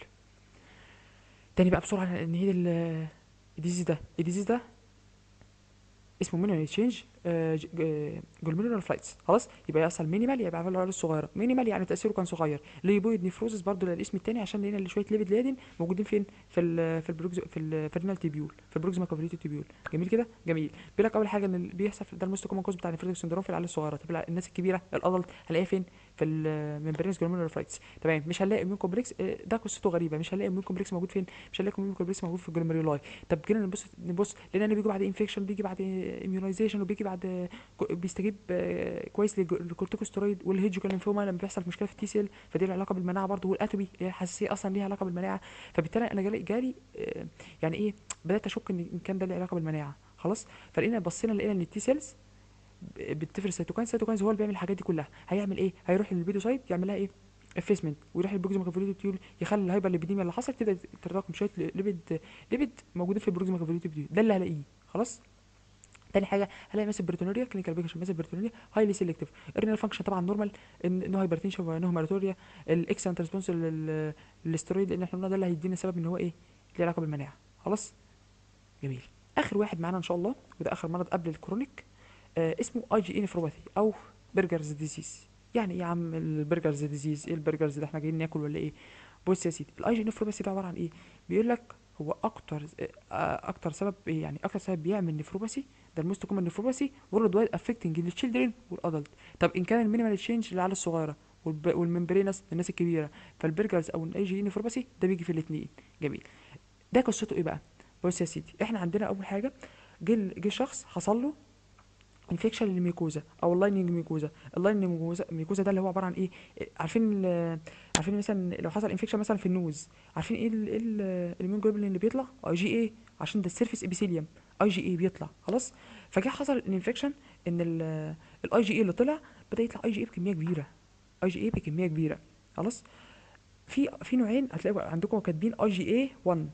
Speaker 1: تاني بقى بسرعه، ان هي الديزيز ده اسمه مينيمال تشينج جلوميرولار فلايتس. خلاص. يبقى يحصل مينيمال، يبقى عمل العيال الصغيره مينيمال يعني تاثيره كان صغير. ليبويد نيفروزس برضو الاسم الثاني، عشان لقينا اللي شويه ليبيد لادن موجودين فين؟ في البروكز في الفيرنال تيبيول، في البروكسيما كافيتي تيبيول. جميل كده. جميل. بيقول لك اول حاجه ان اللي بيحصل ده الموست كومن كوز بتاع النفريتك سندروم في العيال الصغيره. طب الناس الكبيره الادلت هنلاقيها فين؟ في الممبرينس جلوميرولار فلايتس. تمام. مش هنلاقي اميون كومبلكس، ده قصته غريبه. مش هنلاقي اميون كومبلكس موجود فين؟ مش هنلاقي اميون كومبلكس موجود في الجلوميرولاي. طب جينا نبص لان بيجي بعد انفكشن، بيجي بعد اميونايزيشن، وبيجي بعد بيستجيب كويس للكورتيكوستيرويد والهيدجوكال لينفوما لما بيحصل مشكله في التي سيل، فدي لها علاقه بالمناعه برضه. والاتوبي اللي هي الحساسيه اصلا ليها علاقه بالمناعه. فبالتالي انا جالي يعني ايه، بدات اشك ان كان ده له علاقه بالمناعه. خلاص. فلقينا بصينا لقينا ان التي سيلز بتفرز سيتوكاين. سيتوكاينز هو اللي بيعمل الحاجات دي كلها. هيعمل ايه؟ هيروح للبيدوسايت يعمل لها ايه؟ افيسمنت، ويروح للبروكسيما كافيتي، يخلي الهايبر ليبيديميا اللي حصل تبدا تتراكم شويه ليبيد موجودين في البروكسيما كافيتي، ده اللي هلاقيه. خلاص. تاني حاجه هلاقي ماسل بريتونوريا، كلينيكال بيكشن ماسل بريتونوريا هايلي سيلكتيف. الرينال فانكشن طبعا نورمال، نو هايبرتنشن ونو هيماتوريا. الاكسنت ريسبونس للسترويد، لان احنا قلنا ده اللي هيدينا سبب ان هو ايه؟ ليه علاقه بالمناعه. خلاص. جميل. اخر واحد معانا ان شاء الله، وده اخر مرض قبل الكرونيك، اسمه اي جي اي نفروباثي او برجرز ديزيز. يعني ايه يا عم البرجرز ديزيز؟ ايه البرجرز ده؟ احنا جايين ناكل ولا ايه؟ بص يا سيدي، الاي جي نفروباثي ده عباره عن ايه؟ بيقول لك هو اكتر سبب إيه؟ يعني اكتر سبب بيعمل نفروباثي، ده الموست كومن نفروباثي وورلد وايد افكتنج للتشيلدرن والادلت. طب ان كان المينيمال تشينج للعيال الصغيره والممبرينس للناس الكبيره، فالبرجرز او الاي جي نفروباثي ده بيجي في الاثنين. جميل. ده قصته ايه بقى؟ بص يا سيدي، احنا عندنا اول حاجه جه شخص حصل له انفكشن للميكوزا او اللايننج ميكوزا. اللايننج ميكوزا ده اللي هو عباره عن ايه؟ عارفين عارفين مثلا لو حصل انفكشن مثلا في النوز، عارفين ايه الاميون جلوبولين اللي بيطلع؟ اي جي اي، عشان ده السيرفيس ابيثيليوم. اي جي اي بيطلع. خلاص. فجه حصل الانفكشن ان الاي جي اي اللي طلع بدا يطلع اي جي اي بكميه كبيره. اي جي اي بكميه كبيره. خلاص. في نوعين هتلاقوا عندكم كاتبين اي جي اي 1.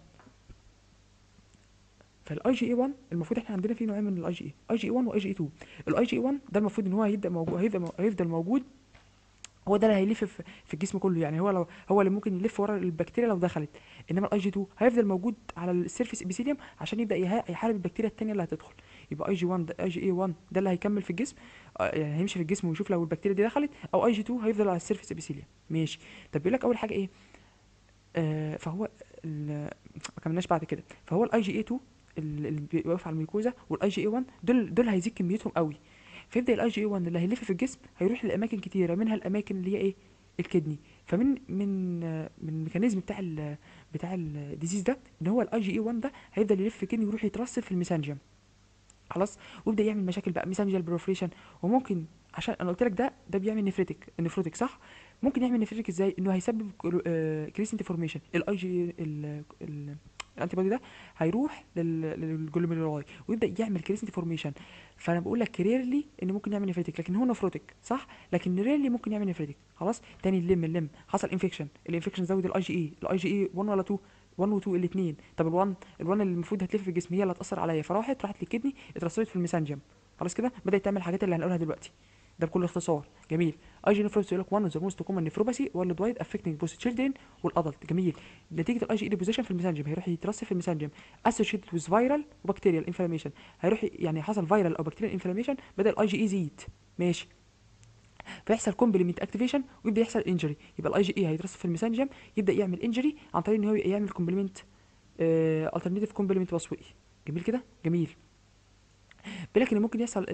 Speaker 1: فالاي جي اي 1 المفروض احنا عندنا في نوعين من الاي جي اي، اي جي اي 1 واي جي اي 2. الاي جي اي 1 ده المفروض ان هو هيبدا موجود، هيفضل موجود. هو ده اللي هيلف في الجسم كله، يعني هو اللي ممكن يلف ورا البكتيريا لو دخلت. انما الاي جي 2 هيفضل موجود على السيرفيس ابيثيليوم عشان يبدا يحارب البكتيريا التانية اللي هتدخل. يبقى اي جي 1 ده، اي جي اي 1 ده اللي هيكمل في الجسم، يعني هيمشي في الجسم ويشوف لو البكتيريا دي دخلت، او اي جي 2 هيفضل على السيرفيس ابيثيليوم. ماشي. طب بيقول لك اول حاجه ايه؟ فهو ما كملناش بعد كده. فهو الاي جي اي 2 اللي بيوقف على الميكوزا، والاي جي اي 1 دول هيزيد كميتهم قوي. فيبدا الاي جي اي 1 اللي هيلف في الجسم هيروح لاماكن كتيره، منها الاماكن اللي هي ايه؟ الكدني. من الميكانيزم بتاع الديزيز ده، ان هو الاي جي اي 1 ده هيفضل يلف في الكدني ويروح يترسب في الميسنجم. خلاص. ويبدا يعمل مشاكل بقى ميسنجر بروفريشن. وممكن، عشان انا قلت لك ده بيعمل نفريتك صح؟ ممكن يعمل نفريتك ازاي؟ انه هيسبب كريسنت فورميشن. الاي جي الانتي بودي ده هيروح للجلوميرولاي ويبدا يعمل كريسنت فورميشن. فانا بقول لك ريرلي ان ممكن يعمل نفريتك، لكن هو نفروتك صح، لكن ريرلي ممكن يعمل نفريتك. خلاص. تاني اللم حصل انفكشن، الانفكشن زود الاي جي اي 1 ولا 2؟ 1 و 2 الاثنين. طب ال1 اللي المفروض هتلف في الجسم هي اللي هتاثر عليا، راحت للكدني اترسبت في الميسنجم. خلاص كده بدات تعمل الحاجات اللي هنقولها دلوقتي. ده بكل اختصار. جميل. اي جي نفروباثي يقول لك one of the most common nephropathy worldwide affecting both children والادلت. جميل. نتيجه الاي جي اي ديبوزيشن في الميسنجم هيروح يترسب في الميسنجم associated with viral وبكتيريال انفلاميشن. هيروح يعني حصل فيرال او بكتيريال انفلاميشن بدا الاي جي اي يزيد. ماشي. فيحصل كومبلمنت اكتيفيشن ويبدا يحصل انجري. يبقى الاي جي اي هيترسب في الميسنجم يبدا يعمل انجري عن طريق ان هو يعمل كومبلمنت الترناتيف كومبلمنت باسوي. جميل كده. جميل. بيقول لك ان ممكن يحصل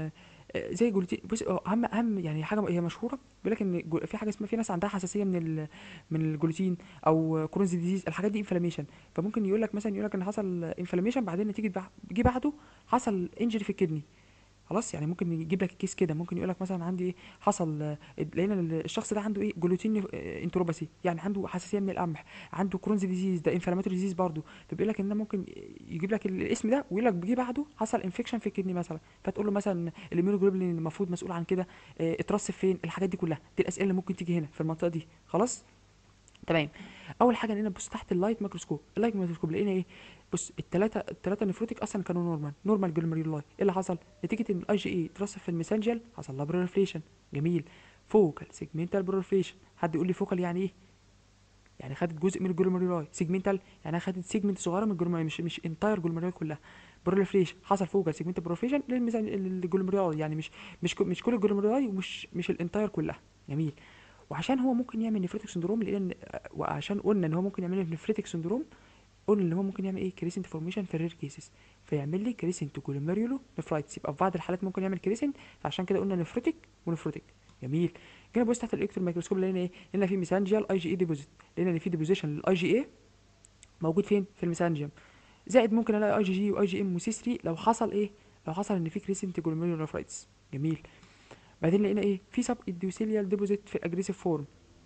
Speaker 1: زي جلوتين. بص اهم يعني حاجه هي مشهوره. بيقول لك ان في حاجه اسمها، في ناس عندها حساسيه من الجلوتين او كرونز ديزيز. الحاجات دي انفلاميشن. فممكن يقول لك مثلا، يقول لك ان حصل انفلاميشن بعدين نتيجه جه بعده حصل انجري في الكدني. خلاص. يعني ممكن يجيب لك الكيس كده. ممكن يقول لك مثلا عندي ايه حصل، لقينا الشخص ده عنده ايه جلوتين انتروباسي، يعني عنده حساسيه من القمح، عنده كرونز ديزيز، ده انفلاماتوري ديزيز برضه. فبيقول لك ان ده ممكن يجيب لك الاسم ده ويقول لك بيجي بعده حصل انفكشن في الكدني مثلا. فتقول له مثلا الاميونوجلوبولين المفروض مسؤول عن كده اترسب فين. الحاجات دي كلها دي الاسئله اللي ممكن تيجي هنا في المنطقه دي. خلاص. تمام. اول حاجه اننا نبص تحت اللايت ميكروسكوب. اللايت ميكروسكوب لقينا ايه؟ بص الثلاثه نفروتيك اصلا كانوا نورمال جلوميرولاي. ايه اللي حصل؟ نتيجه ان الاي جي اي اترسب في الميسنجل حصل لها بروليفريشن. جميل. فوكال سيجمنتال بروليفريشن. حد يقول لي فوكال يعني ايه؟ يعني خدت جزء من الجلوميرولاي. سيجمنتال يعني انا خدت سيجمنت صغيره من الجلوميرولاي، مش انتاير جلوميرولاي كلها. بروليفريشن حصل فوكال سيجمنتال بروليفريشن للجلوميرولاي، يعني مش كل الجلوميرولاي ومش مش الانتاير كلها. جميل. وعشان هو ممكن يعمل نفريتك سندروم، لان وعشان قلنا ان هو ممكن يعمل نفريتك سندروم، قلنا ان هو ممكن يعمل ايه كريسنت فورميشن في الرير كيسز، فيعمل لي كريسنت جلوميريولو نفرايتس. يبقى في بعض الحالات ممكن يعمل كريسنت، فعشان كده قلنا نفريتك ونفروتك. جميل. جينا بص تحت الالكترون ميكروسكوب لقينا ايه؟ لقينا في ميسانجيال اي جي اي ديبوزيت. لقينا ان في ديبوزيشن للاي جي اي موجود فين؟ في الميسانجيوم. زائد ممكن الاقي اي جي جي واي جي ام وسي 3 لو حصل ايه؟ لو حصل ان في كريسنت جلوميريولو نفرايتس. جميل. بعدين لقينا ايه؟ في سب اندوثيليال ديبوزيت في الاجريسيف فورم.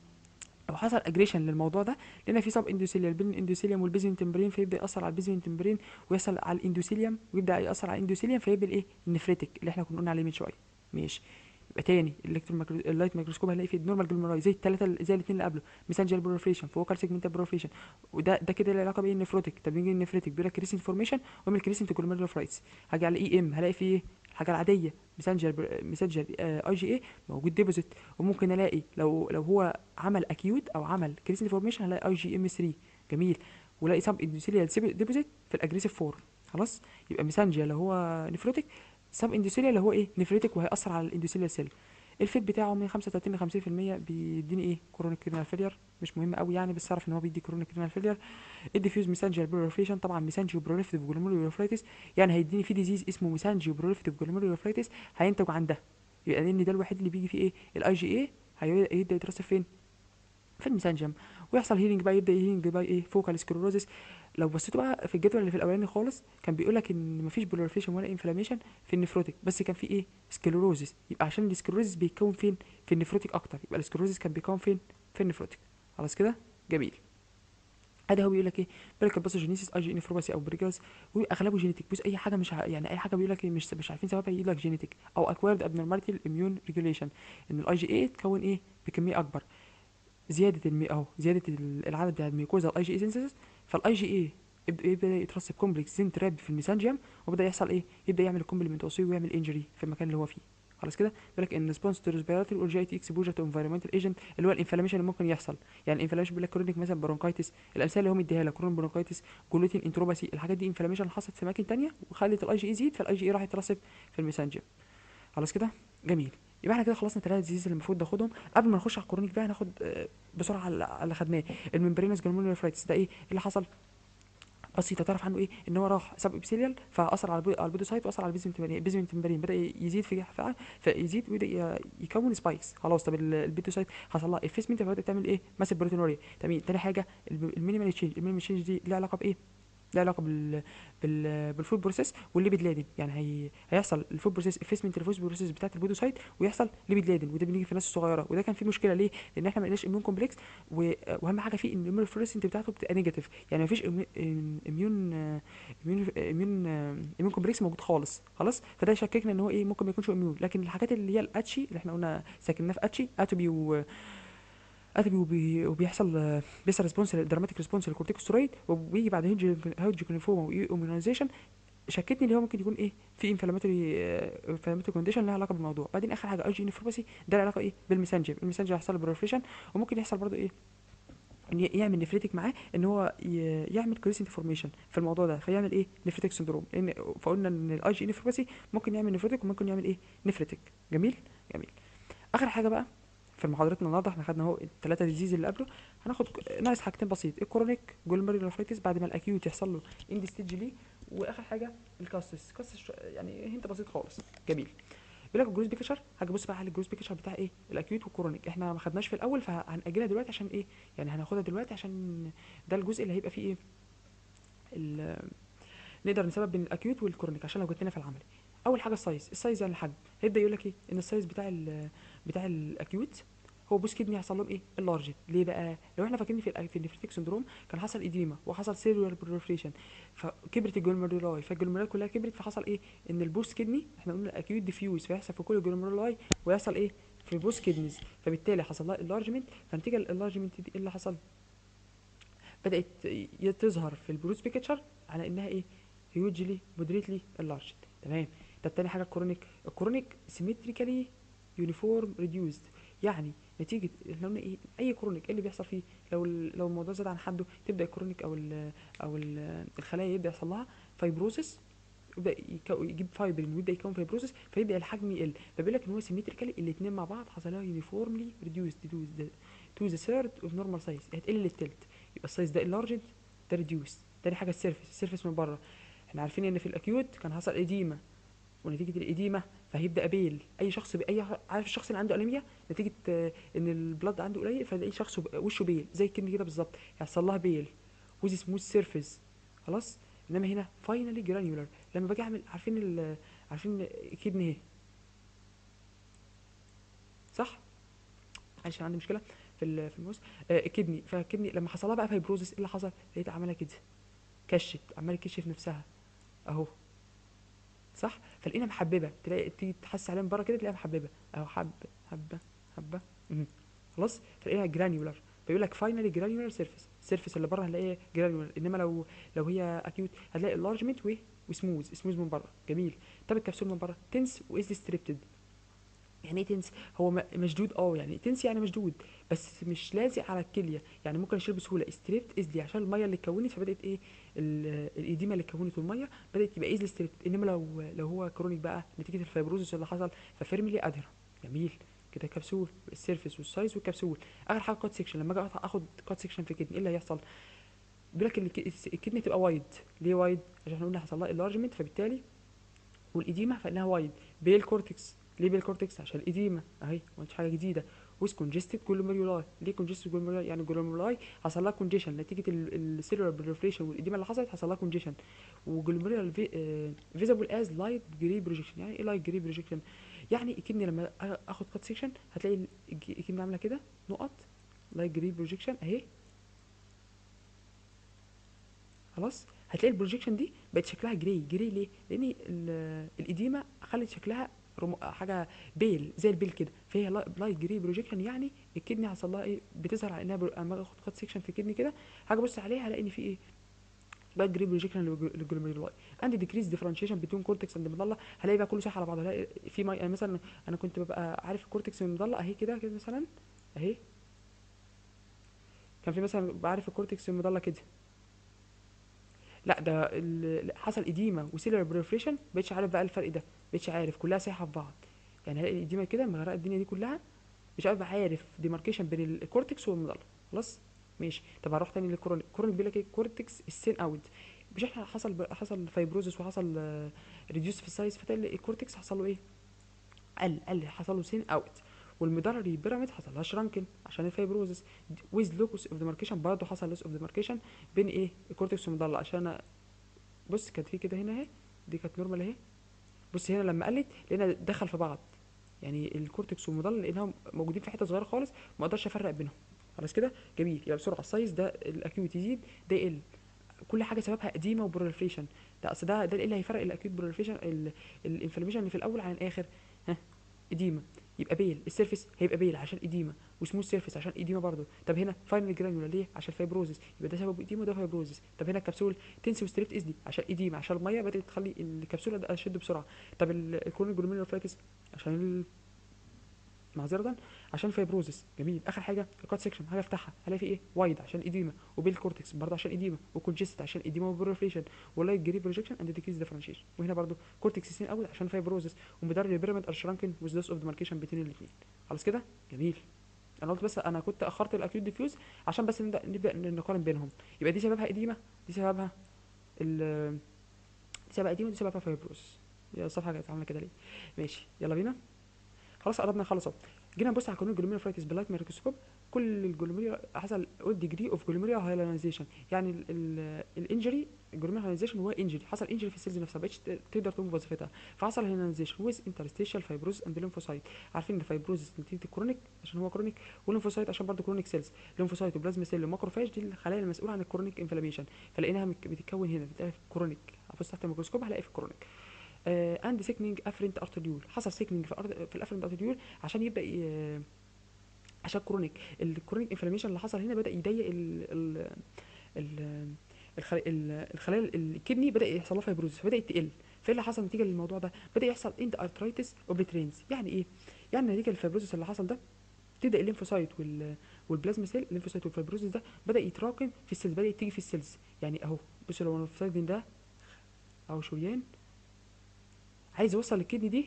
Speaker 1: لو حصل اجريشن للموضوع ده، لان في سب اندوثيليال بين الاندوثيليوم والبيزمنت تمبرين، فيبدا ياثر على البيزمنت تمبرين ويحصل على الاندوثيليوم ويبدا ياثر على الاندوثيليوم، فيبقى الايه النفريتك اللي احنا كنا قلنا عليه من شويه. ماشي. يبقى تاني اللايت ميكروسكوب هنلاقي في النورمال جلوميرولاي زي الثلاثه زي الاثنين اللي قبله، ميسنجر بروليفريشن فوكال سيجمنتال بروليفريشن. ده كده له علاقه بايه النفروتك. طب نيجي النفريتك بيقول لك كريسنت فورميشن ويعمل كريسنت جلوميرولوفرايتس. هاجي على اي ام هلاقي فيه الحاجه العاديه ميسنجر اي جي اي موجود ديبوزيت. وممكن الاقي لو هو عمل اكيوت او عمل كريسنت فورميشن هلاقي اي جي ام 3. جميل. ولاقي سب اندوثيليال ديبوزيت في الاجريسيف فور. خلاص. يبقى ميسنجر اللي هو نفروتك، سب اندوثيليال اللي هو ايه نفريتك وهيأثر على الاندوثيليال سيل. الفيت بتاعه من 35 ل 50% بيديني ايه كورونيك كرينال فيلير. مش مهم قوي يعني، بس اعرف ان هو بيدي كورونيك كرينال فيلير. الديفيوز ميسنجر بروليفريشن طبعا ميسنجيو بروليفيتيف جلوميرولوفرايتس، يعني هيديني فيه ديزيز اسمه ميسنجيو بروليفيتيف جلوميرولوفرايتس هينتج عن ده. يبقى لان ده الوحيد اللي بيجي فيه ايه الاي جي اي. هيبدا يترسب فين؟ في الميسنجم. ويحصل هيلينج بقى، يبدا هيلينج بقى ايه فوكال سكلروزس. لو بصيتوا بقى في الجدول اللي في الاولاني خالص كان بيقول لك ان مفيش بولاريفيشن ولا انفلاميشن في النفروتيك، بس كان في ايه سكلروزس. يبقى عشان السكلروزس بيتكون فين؟ في النفروتيك اكتر، يبقى السكلروزس كان بيتكون فين؟ في النفروتيك. خلاص كده. جميل. ادي هو بيقول لك ايه بيقول لك الباثوجينيسيس اي جي نفروباسي او بريجرز، واغلبه جينيتك. بص اي حاجه يعني اي حاجه بيقول لك مش عارفين سببها يقول لك جينيتك او اكويرد ابنورماليتي الاميون ريجوليشن، ان الاي جي اي تكون ايه بكميه اكبر. زياده اهو زياده العدد بتاع الميوكوزا الاي جي اي سينثيسيس. فالاي جي اي يبدا يترسب كومبلكس زين تراب في الميسنجيوم، وبدا يحصل ايه يبدا يعمل كومبلمنت وصي ويعمل انجري في المكان اللي هو فيه. خلاص كده. بيقول لك ان ريسبونس تو ريسبيراتوري اور جي اي تي اكسبوجر تو انفيرمنتال ايجنت، اللي هو الانفلاميشن اللي ممكن يحصل. يعني الانفلاميشن بيقول لك كرونيك مثلا برونكايتس، الامثله اللي هو مديها لك كرون برونكايتس، جلوتين انتروباسي. الحاجات دي انفلاميشن حصلت في اماكن ثانيه وخلت الاي جي اي يزيد، فالاي جي اي راح يترسب في الميسنجيوم. خلاص كده. جميل. يبقى احنا كده خلصنا الثلاثه ديزيز اللي المفروض ناخدهم. قبل ما نخش على الكرونيك بقى هناخد بسرعه على اللي خدناه. الممبرينس جلوميرولوفرايتس ده ايه اللي حصل؟ بسيطه تعرف عنه ايه ان هو راح سب ابيثيليال فاثر على على البيدوسايت واثر على البيزمنت تمبرين بدا يزيد فيزيد ويبدا يكون سبايكس. خلاص. طب البيدوسايت حصل لها افيسمنت فبدات تعمل ايه ماسل بروتينوريا. تمام. تاني حاجه المينيمال تشينج دي ليها علاقه بايه؟ ليها علاقه بالفود بروسيس والليبيد لادن. يعني هيحصل الفود بروسيس افيسمنت الفود بروسيس بتاعت البودوسايت ويحصل ليبيد لادن، وده بيجي في الناس الصغيره. وده كان فيه مشكله ليه؟ لان احنا ما لقيناش اميون كومبلكس، واهم حاجه فيه ان الاميون فلوريسنت بتاعته بتبقى نيجاتيف، يعني ما فيش اميون اميون كومبلكس موجود خالص. خلاص. فده شككنا ان هو ايه ممكن ما يكونش اميون. لكن الحاجات اللي هي الاتشي اللي احنا قلنا ساكناه في اتشي اتوبي اتبي وبيحصل بيحصل ريسبونس دراماتيك ريسبونس للكورتيكوسترويد، وبيجي بعد هيدج لينفوما وايميونايزيشن. شكتني اللي هو ممكن يكون ايه في انفلاماتوري كونديشن لها علاقه بالموضوع. بعدين اخر حاجه اي جي نفروباثي، ده له علاقه ايه بالمسنجر. المسنجر هيحصل له بروليفريشن، وممكن يحصل برضو ايه ان يعمل نفريتك معاه، ان هو يعمل كريسنت فورميشن في الموضوع ده، فيعمل ايه نفريتك سندروم. لان فقلنا ان الاي جي نفروباثي ممكن يعمل نفريتك وممكن يعمل ايه نفريتك. جميل. جميل. اخر حاجه بقى في محاضرتنا النهارده، احنا خدنا اهو الثلاثه ديزيز اللي قبله، هناخد ناقص حاجتين بسيط: الكرونيك جلوميرولوفريتس بعد ما الاكيوت يحصل له اند ستيج ليه، واخر حاجه الكاستس. يعني هنت بسيط خالص. جميل. بيقول لك الجروس بيكتشر. حاجه بص بقى على الجروس بيكتشر بتاع ايه الاكيوت والكرونيك، احنا ما خدناش في الاول فهنأجلها دلوقتي عشان ايه، يعني هناخدها دلوقتي عشان ده الجزء اللي هيبقى فيه ايه نقدر نسبب بين الاكيوت والكرونيك عشان لو جيت لنا في العملي. اول حاجه السايز يعني الحجم. هيبدا يقول لك ايه ان السايز بتاع الاكيوت هو بوس كدني هيحصل لهم ايه اللارجت. ليه بقى؟ لو احنا فاكرين في النفريتك سندروم كان حصل ايديما وحصل سيريال بروليفريشن، فكبرت الجلوميرولاي، فالجلوميرولاي كلها كبرت، فحصل ايه ان البوس كدني احنا قلنا الاكيوت ديفيوز فيحصل في كل الجلوميرولاي ويحصل ايه في البوس كدنيز، فبالتالي حصل لها اللارجمنت. فنتيجه اللارجمنت دي ايه اللي حصل؟ بدات تظهر في البروس بيكتشر على انها ايه هيوجلي مودريتلي اللارج. تمام. طب تاني حاجه الكرونيك سيمتريكالي يونيفورم ريديوسد، يعني نتيجه احنا قلنا ايه اي كرونيك ايه اللي بيحصل فيه؟ لو الموضوع زاد عن حده تبدا الكرونيك الخلايا يبدا يحصل لها فايبروسيس، يبدا يجيب فايبرين ويبدا يكون فايبروسيس، فيبدا الحجم يقل. فبيقول لك ان هو سيمتريكالي الاثنين مع بعض حصل لها يونيفورملي ريديوسد تو ذا ثيرد اوف نورمال سايز، هتقل للتلت. يبقى السايز ده اللارجنت، ده ريديوس. تاني حاجه السيرفيس من بره. احنا عارفين ان في الاكيوت كان حصل اديمه، ونتيجه الاديمه فهيبدا بيل. اي شخص عارف الشخص اللي عنده انيميا نتيجه ان البلاد عنده قليل، فلاقي شخص وشه بيل زي الكدني كده بالظبط، هيحصل لها بيل وذ سموث سيرفيس. خلاص. انما هنا فاينلي جرانيولار. لما باجي اعمل عارفين الكدني اهي صح؟ عشان عندي مشكله في الموس. الكدني، فالكدني لما حصل لها بقى فايبروزس ايه اللي حصل؟ لقيتها عماله كده كشت، عماله تكشف نفسها اهو صح. فلقينا محببه، تلاقي تيجي تحس عليها من بره كده تلاقيها محببه اهو حبه حبه. مهم. خلاص. فلقينا جرانيولار. فيقول لك فاينلي جرانيولار سيرفيس اللي بره هنلاقيه جرانيولار. انما لو هي اكيوت هتلاقي اللارجمنت وسموز من بره. جميل. طب الكبسول من بره تنس واز ستريبتد. يعني ايه تنس؟ هو مشدود. يعني تنس يعني مشدود بس مش لازق على الكليه، يعني ممكن اشيل بسهوله. ستريبت ازلي عشان الميه اللي اتكونت، فبدات ايه الايديما اللي اتكونت والميه بدات تبقى ايزلي ستريبت. انما لو هو كرونيك بقى نتيجه الفيبروزس اللي حصل ففيرملي ادهر. جميل. كده كبسول السيرفيس والسايز والكبسول. اخر حاجه كات سيكشن. لما اجي اخد كات سيكشن في الكدني ايه اللي هيحصل؟ بيقول لك الكدني تبقى وايد. ليه وايد؟ عشان احنا قلنا حصل لها انلارجمنت، فبالتالي والإديمة فإنها وايد. بيل كورتكس. ليه بيل كورتكس؟ عشان الإديمة أهي، ما قلتش حاجة جديدة. ويز كونجستد جلوميرولاي. ليه كونجستد جلوميرولاي؟ يعني الجلوميرولاي حصل لها كونجيشن نتيجة السيلولار بريفريشن والإديمة اللي حصل لها كونجيشن. وجلوميرولار فيزابل از لايت جري بروجيكشن. يعني ايه لايت جري بروجيكشن؟ يعني اكني لما اخد كات سيكشن هتلاقي اكني عامله كده نقط لايت جري بروجيكشن اهي. خلاص. هتلاقي البروجيكشن دي بقت شكلها جري ليه؟ لان الاديمه خلت شكلها حاجه بيل زي البيل كده، فهي لايت جري بروجيكشن. يعني الكدني حصل لها ايه؟ بتظهر على انها اما اخد خط سيكشن في الكدني كده حاجه بص عليها الاقي ان في ايه لايت جري بروجيكشن للجلوميرولاي. عندي ديكريز ديفرنشيشن بين كورتكس اند مضله. هلاقي بقى كله صح على بعضه. هلاقي في يعني مثلا انا كنت ببقى عارف الكورتكس من المضله اهي كده كده مثلا اهي. كان في مثلا بعرف الكورتكس من المضله كده. لا ده حصل اديمه وسيلر بريفريشن، بقتش عارف بقى الفرق ده، بقتش عارف كلها سايحه في بعض. يعني هلاقي الاديمه كده مغرقه الدنيا دي كلها، مش عارف ديماركيشن بين الكورتكس والمضله. خلاص. ماشي. طب هروح تاني للكورونيك. الكورونيك بيقول لك ايه؟ كورتكس السين اوت. مش احنا حصل فايبروزس وحصل ريديوس في السايز، فتلاقي الكورتكس حصل له ايه؟ قل حصل له سين اوت. والمدرري بيراميد حصل لها شرانكن عشان الفايبروزس. ويز لوكوس اوف ديماركيشن برضه حصل لوس اوف ديماركيشن بين ايه الكورتكس والمضله. عشان بص كانت في كده هنا اهي، دي كانت نورمال اهي. بص هنا لما قلت لقينا دخل في بعض، يعني الكورتكس والمضله لقيناهم موجودين في حته صغيره خالص، ما اقدرش افرق بينهم. خلاص كده. جميل. يبقى بسرعه السايز ده الاكيوت يزيد ده يقل. كل حاجه سببها اديمه وبروليفريشن. ده اصل ده اللي هيفرق الاكيوت بروليفريشن الانفلاميشن اللي في الاول عن الاخر. ها اديمه. يبقى بيل. السيرفيس هيبقى بيل عشان اديمه، وسموث سيرفيس عشان اديمه برضه. طب هنا فاينل جرانيولا ليه؟ عشان فايبروزس، يبقى ده سبب اديمه وده فايبروزس. طب هنا الكبسول تنسي وستريت اس دي عشان اديمه، عشان الميه بدات تخلي الكبسوله ده اشد بسرعه. طب الكرونيك جلوميرولوفرايتس عشان معذره عشان فايبروزس. جميل. اخر حاجه الكات سكشن، حاجه افتحها هلاقي في ايه؟ وايد عشان اديمه، وبيل كورتكس برضه عشان اديمه، وكونجست عشان اديمه وبروليفريشن، ولايت جري بروجكشن اند ديكريز ديفرنشيشن. وهنا برضه كورتكس سين اوت عشان فايبروزس، ومدار البيراميد ارشرانكن وذ لوس اوف ديماركيشن بين الاثنين. خلاص كده؟ جميل. انا قلت بس انا كنت اخرت الاكيوت ديفيوز عشان بس نبدا نقارن بينهم. يبقى دي سببها اديمه، دي سببها ال دي سببها اديمه، ودي سببها فايبروزس. يا الصفحه كانت عامله كده ليه؟ ماشي يلا بينا. خلاص قربنا نخلص اهو. جينا نبص على قانون الجلوميرولوفرايتس باللايت مايكروسكوب. كل الجلوميريا حصل ديجري اوف جلوميريا هايلاينيزيشن، يعني الانجري الجلوميريا هايلاينيزيشن هو انجري، حصل انجري في السيلز نفسها، ما بقتش تقدر تقوم بوظيفتها، فحصل هايلاينيزيشن ويز انترستيشال فايبروز اند ليمفوسايت. عارفين ان الفايبروز نتيجه كرونيك عشان هو كرونيك، والليمفوسايت عشان برضه كرونيك سيلز. ليمفوسايت وبلازما سيل وماكروفاج دي الخلايا المسؤوله عن الكرونيك انفلاميشن، فلقيناها بتتكون هنا، بتلاقيها في الكرونيك. ابص تحت الميكروسكوب هلاقي في الكرونيك. اند سيكنينج افرنت ارتريول، حصل سيكنينج في الافرنت ارتريول عشان يبدا عشان كرونيك. الكرونيك انفلاميشن اللي حصل هنا بدا يضيق ال الخلايا الكدني بدا يحصل لها فايبروزس، فبدات تقل. فايه اللي حصل نتيجه للموضوع ده؟ بدا يحصل اند ارترايتس اوبليترينز. يعني ايه؟ يعني نتيجه للفايبروزس اللي حصل ده تبدا الليمفوسايت والبلازما سيل، الليمفوسايت والفايبروزس ده بدا يتراكم في السيلز، بدا تيجي في السيلز. يعني اهو بصوا لو الليمفوسايت ده اهو شريان عايز يوصل للكدني دي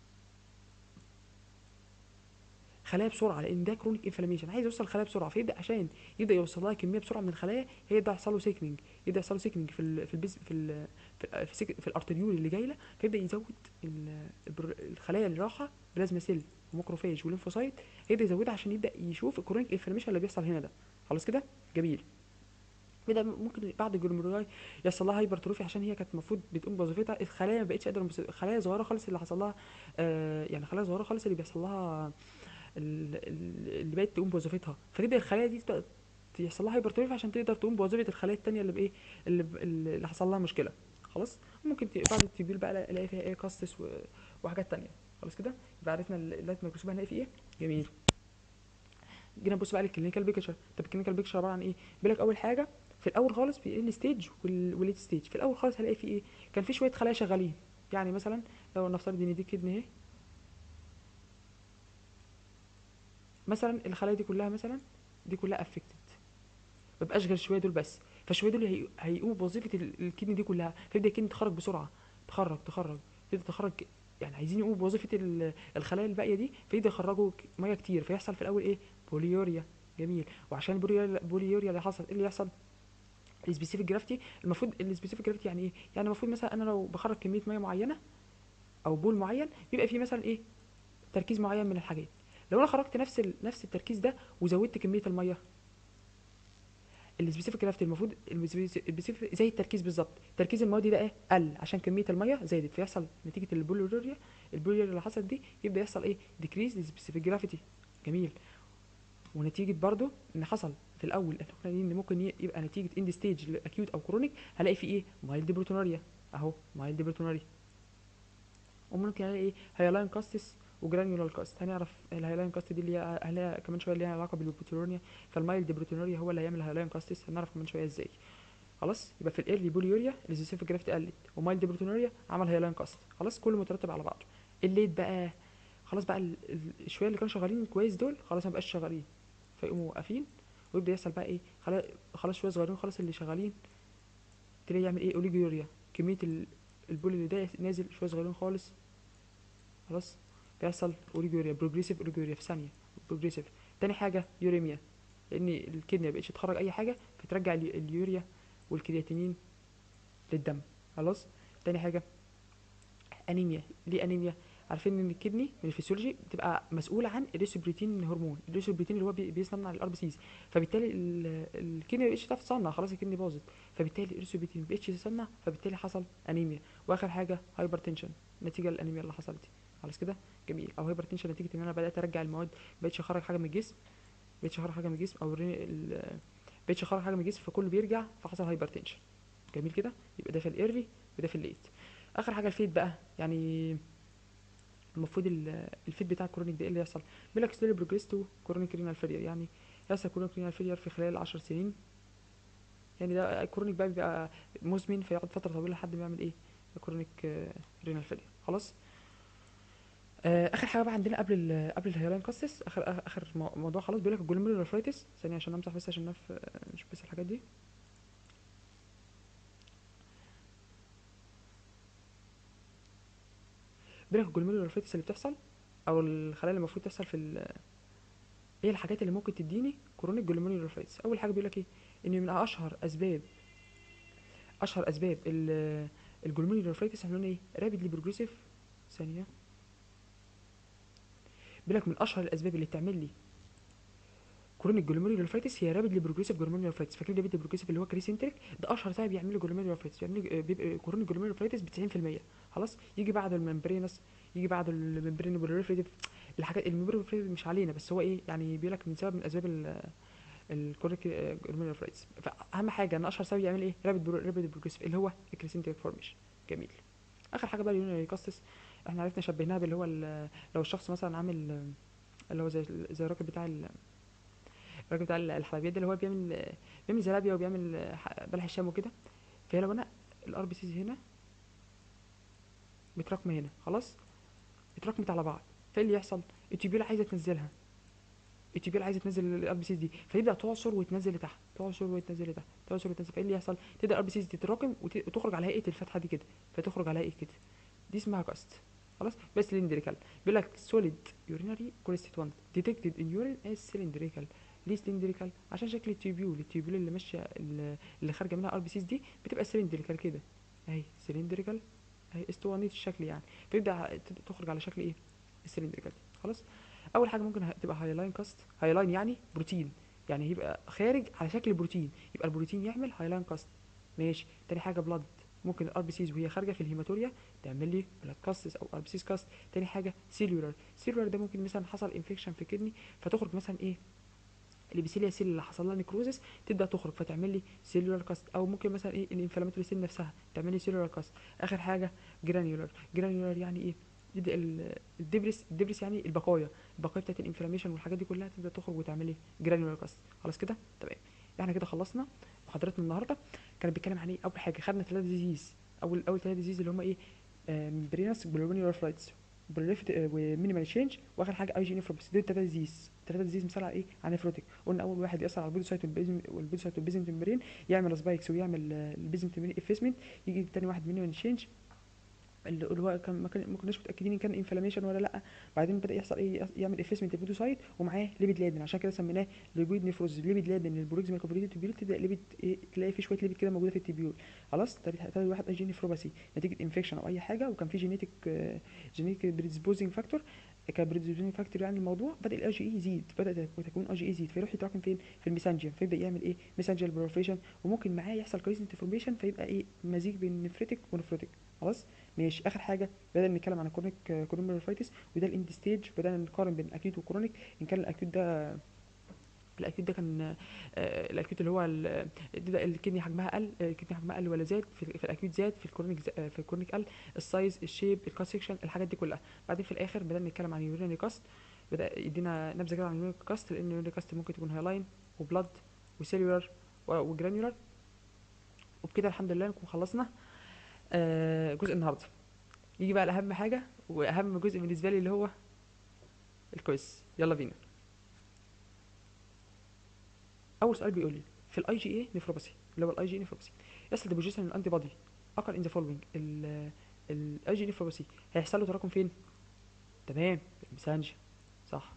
Speaker 1: خلايا بسرعه، لان ده كرونيك انفلاميشن عايز يوصل خلايا بسرعه، فيبدا عشان يبدا يوصل لها كميه بسرعه من الخلايا، هيبدا يحصل له سيكنينج، يبدا يحصل له سيكنينج في البيز في الارتريول اللي جاي له، فيبدا يزود الخلايا اللي راحه بلازما سيل وماكروفاج وليمفوسايت، هيبدا يزودها عشان يبدا يشوف الكرونيك انفلاميشن اللي بيحصل هنا ده. خلاص كده؟ جميل. بدا ممكن بعد الجلوميرولاي يحصل لها هايبرتروفي عشان هي كانت المفروض بتقوم بوظيفتها، الخلايا ما بقتش قادره، خلايا صغيره خالص اللي حصل لها يعني خلايا صغيره خالص اللي بيحصل لها اللي بقت تقوم بوظيفتها، فتبدا الخلايا دي تبقى يحصل لها هايبرتروفي عشان تقدر تقوم بوظيفه الخلايا التانيه اللي بايه، اللي حصل لها مشكله. خلاص. ممكن بعد التبيول بقى الاقي فيها ايه؟ كاستس وحاجات تانيه. خلاص كده يبقى عرفنا اللايت ميكروسكوب هنلاقي فيه ايه. جميل. جينا نبص بقى للكلينيكال بيكتشر. طب الكلينيكال بيكتشر عباره عن ايه؟ بيقول لك اول حاجه في الاول خالص في ان ستيج والليت ستيج. في الاول خالص هلاقي فيه ايه؟ كان في شويه خلايا شغالين. يعني مثلا لو نفترض ان دي كدني اهي، مثلا الخلايا دي كلها مثلا دي كلها افكتد، مبقاش غير شويه دول بس، فالشويه دول هيقوموا بوظيفه الكدني دي كلها، فيبدا الكدني تخرج بسرعه، تخرج تبدا تخرج، يعني عايزين يقوموا بوظيفه الخلايا الباقيه دي، فيبدا يخرجوا ميه كتير، فيحصل في الاول ايه؟ بوليوريا. جميل. وعشان البوليوريا اللي حصل ايه اللي يحصل؟ السبيسيفيك جرافتي. المفروض السبيسيفيك جرافتي يعني ايه؟ يعني المفروض مثلا انا لو بخرج كميه ميه معينه او بول معين، بيبقى فيه مثلا ايه؟ تركيز معين من الحاجات. لو انا خرجت نفس التركيز ده وزودت كميه الميه، السبيسيفيك جرافت المفروض السبيسيفيك زي التركيز بالظبط، تركيز المواد ده ايه؟ قل عشان كميه الميه زادت، فيحصل نتيجه البوليوريا اللي حصلت دي، يبدا يحصل ايه؟ ديكريز للسبيسيفيك جرافيتي. جميل. ونتيجه برضو ان حصل في الاول احنا كنا قايلين ان ممكن يبقى نتيجه اند ستيج اكيوت او كرونيك، هلاقي في ايه؟ مايلد بروتونوريا. اهو مايلد بروتونوريا. وممكن الاقي ايه؟ هيلاين كاستس وجرانيولار كاست. هنعرف الهيلاين كاست دي اللي هي كمان شويه ليها علاقه بالبروتونوريا، فالمايلد بروتونوريا هو اللي هيعمل هيلاين كاستس، هنعرف كمان شويه ازاي. خلاص. يبقى في الايرلي بوليوريا السبيسيفيك جرافيتي قلت، ومايلد بروتونوريا عمل هيلاين كاست. خلاص كله مترتب على بعضه. الليت بقى خلاص بقى الشويه اللي كانوا شغالين كويس دول خلاص ما بقاش شغالين، فيقوموا واقفين، ويبدا يحصل بقى ايه؟ خلاص شويه صغيرين خلاص اللي شغالين، تلاقي يعمل ايه؟ اوليجوريا. كميه البول اللي ده نازل شويه صغيرين خالص. خلاص. بيحصل اوريجوريا، بروجريسيف اوريجوريا في ثانيه. بروجريسيف. تاني حاجه يوريميا، لان الكدنه مبقتش تخرج اي حاجه، فترجع اليوريا والكرياتينين للدم. خلاص. تاني حاجه انيميا. ليه انيميا؟ عارفين ان الكدني من الفسيولوجي بتبقى مسؤوله عن الريسوبريتين هرمون، الريسوبريتين اللي هو بيصنع الار بي سيز، فبالتالي الكدني مبقتش تعرف تصنع، خلاص الكدني باظت، فبالتالي الريسوبريتين مبقتش تصنع، فبالتالي حصل انيميا. واخر حاجه هايبرتنشن نتيجه للانيميا اللي حصلت دي. خلاص كده؟ جميل. او هايبرتنشن نتيجه ان انا بدات ارجع المواد، مبقتش اخرج حاجه من الجسم، مبقتش اخرج حاجه من الجسم، او مبقتش اخرج حاجه من الجسم، فكله بيرجع، فحصل هايبرتنشن. جميل كده. يبقى ده في الايرلي وده في الليت. اخر حاجه الفيت بقى، يعني المفروض الفيت بتاع الكرونيك ده ايه اللي يحصل؟ بيقول لك ستيل بروجريس تو كرونيك رينال فيلير، يعني يحصل كرونيك رينال فيلير في خلال 10 سنين. يعني ده الكرونيك بقى بيبقى مزمن فيقعد فتره طويله لحد ما يعمل ايه؟ كرونيك رينال فيلير. خلاص. اخر حاجه بقى عندنا قبل الهيالين كاستس، اخر موضوع خلاص. بيقول لك الجلوميرولوفرايتس. ثانيه عشان امسح بس، عشان نشوف بس الحاجات دي. بيقول لك الجلوميرولوفرايتس اللي بتحصل، او الخلايا اللي المفروض تحصل ايه الحاجات اللي ممكن تديني كرونيك جلوميرولوفرايتس. اول حاجه بيقول لك ايه؟ ان من اشهر اسباب الجلوميرولوفرايتس احنا قلنا ايه؟ رابيدلي بروجريسيف. ثانيه. بيقول لك من اشهر الاسباب اللي تعمل لي كرونيك جلوميرولوفرايتس هي رابيدلي بروجريسيف جلوميرولوفرايتس. فاكرين رابيدلي بروجريسيف اللي هو كريسنتريك؟ ده اشهر سبب يعمل لي جلوميرولوفرايتس، بيعمل لي بيبقى كرونيك جلوميرولوفرايتس ب 90%. خلاص. يجي بعد الممبرين بروليفريتيف. الحاجات الممبرين مش علينا، بس هو ايه يعني؟ بيقول لك من سبب من اسباب الكرونيك جلوميرولوفرايتس. فاهم حاجه ان اشهر سبب يعمل ايه؟ رابيد بروجريسيف اللي هو الكريسنتريك فورميشن. جميل. اخر حاجه بقى اليونيري كاستس. احنا عرفنا شبهناها باللي هو لو الشخص مثلا عامل اللي هو زي الراجل بتاع الحلويات ده، اللي هو بيعمل زلابيا وبيعمل بلح الشام وكده. فهي لو انا الار بي سيز هنا متراكمه هنا، خلاص، اتراكمت على بعض، فايه اللي يحصل؟ التيبيول عايزه تنزلها. التيبيول عايزه تنزل الار بي سيز دي، فتبدا تعصر وتنزل لتحت، تعصر وتنزل لتحت، تعصر وتنزل. فايه اللي يحصل؟ تبدا الار بي سيز تتراكم وتخرج على هيئه الفتحه دي كده، فتخرج على هيئه كده. دي اسمها كاست. خلاص. بس سلندريكال. بيقول لك سوليد يورينري كونستيتوانت ديتكتد ان يورين از سلندريكال. ليه سلندريكال؟ عشان شكل التيوبيول اللي ماشيه اللي خارجه منها ار بي سيز دي بتبقى سلندريكال كده. اهي سلندريكال، اهي اسطوانيه الشكل يعني. فيبدا تخرج على شكل ايه؟ السلندريكال دي. خلاص. اول حاجه ممكن تبقى هايلاين كاست. هايلاين يعني بروتين، يعني يبقى خارج على شكل بروتين، يبقى البروتين يعمل هايلاين كاست. ماشي. تاني حاجه بلاد. ممكن الار بي سيز وهي خارجه في الهيماتوريا تعمل لي بلاد كاستس او ار بي سيز كاست. تاني حاجه سيلولار ده ممكن مثلا حصل انفكشن في كدني، فتخرج مثلا ايه؟ الابيثيليا سيل اللي حصل لها نيكروزس تبدا تخرج فتعمل لي سيلولار كاست. او ممكن مثلا ايه؟ الانفلاماتوري سيل نفسها تعمل لي سيلولار كاست. اخر حاجه جرانيولار يعني ايه؟ يبدا الدبرس يعني البقايا بتاعت الانفلاميشن والحاجات دي كلها تبدا تخرج وتعمل لي جرانيولار كاست. خلاص كده تمام. احنا كده خلصنا محاضرتنا النهارده. كان بيتكلم عن ايه؟ اول حاجه خدنا 3 ديزيز. اول 3 ديزيز اللي هم ايه؟ برينس جلوميرولار فلايتس ومينيمال تشينج. واخر حاجه اي جي نيفروباثي. دول 3 ديزيز مثال على ايه؟ على نيفروتيك. قلنا اول واحد ياثر على البودوسايت والبودوسايت تمبرين، يعمل سبايكس ويعمل البيزم تمبرين افيسمنت. يجي تاني واحد مينيمال تشينج اللي هو كان ما كناش متاكدين ان كان انفلاميشن ولا لا. بعدين بدا يحصل ايه؟ يعمل افيسمنت البودوسايت ومعاه ليبيد لادن، عشان كده سميناه ليبيد نيفروز. ليبيد لادن البروكسيمال كوفريتي تيبيول تبدا ليبيد ايه؟ تلاقي في شويه ليبيد كده موجوده في التيبيول. خلاص. تالت واحد اي جي نيفروباثي نتيجه انفكشن او اي حاجه، وكان في جينيتك بريدسبوزنج فاكتور. كبريدسبوزنج فاكتور يعني الموضوع بدا الاي جي اي يزيد، بدا تكون اي جي اي يزيد، فيروح يتراكم فين؟ في الميسنجر، فيبدا يعمل ايه؟ ميسنجر بروفريشن. وممكن معاه يحصل كريزنت فورميشن، فيبقى ايه؟ مزيج بين نفريتك ونفروتك. خلاص. ماشي. اخر حاجه بدأنا نتكلم عن الكرونيك كولوميرفايتس، وده الاند ستيج. بدأنا نقارن بين الاكيوت والكرونيك. ان كان الاكيوت ده كان الاكيوت اللي هو الكدني حجمها قل، ولا زاد؟ في الاكيوت زاد، في الكرونيك في الكرونيك قل. السايز، الشيب، الكاست سيكشن، الحاجات دي كلها. بعدين في الاخر بدأنا نتكلم عن اليورينري كاست. بدأ يدينا نبذه كده عن اليورينري كاست، لان اليورينري كاست ممكن تكون هايلاين وبلاد وسيلولار وجرانيولار. وبكده الحمد لله نكون خلصنا جزء النهارده. يجي بقى الاهم حاجه واهم جزء بالنسبه لي اللي هو الكويز. يلا بينا. اول سؤال بيقول لي في الاي جي اي نيفروباثي، اللي هو الاي جي نيفروباثي، يحصل ديبوزيشن الانتي بودي اكر ان ذا فولوينج. الاي جي نيفروباثي هيحصل له تراكم فين؟ تمام، في المسانجة. صح.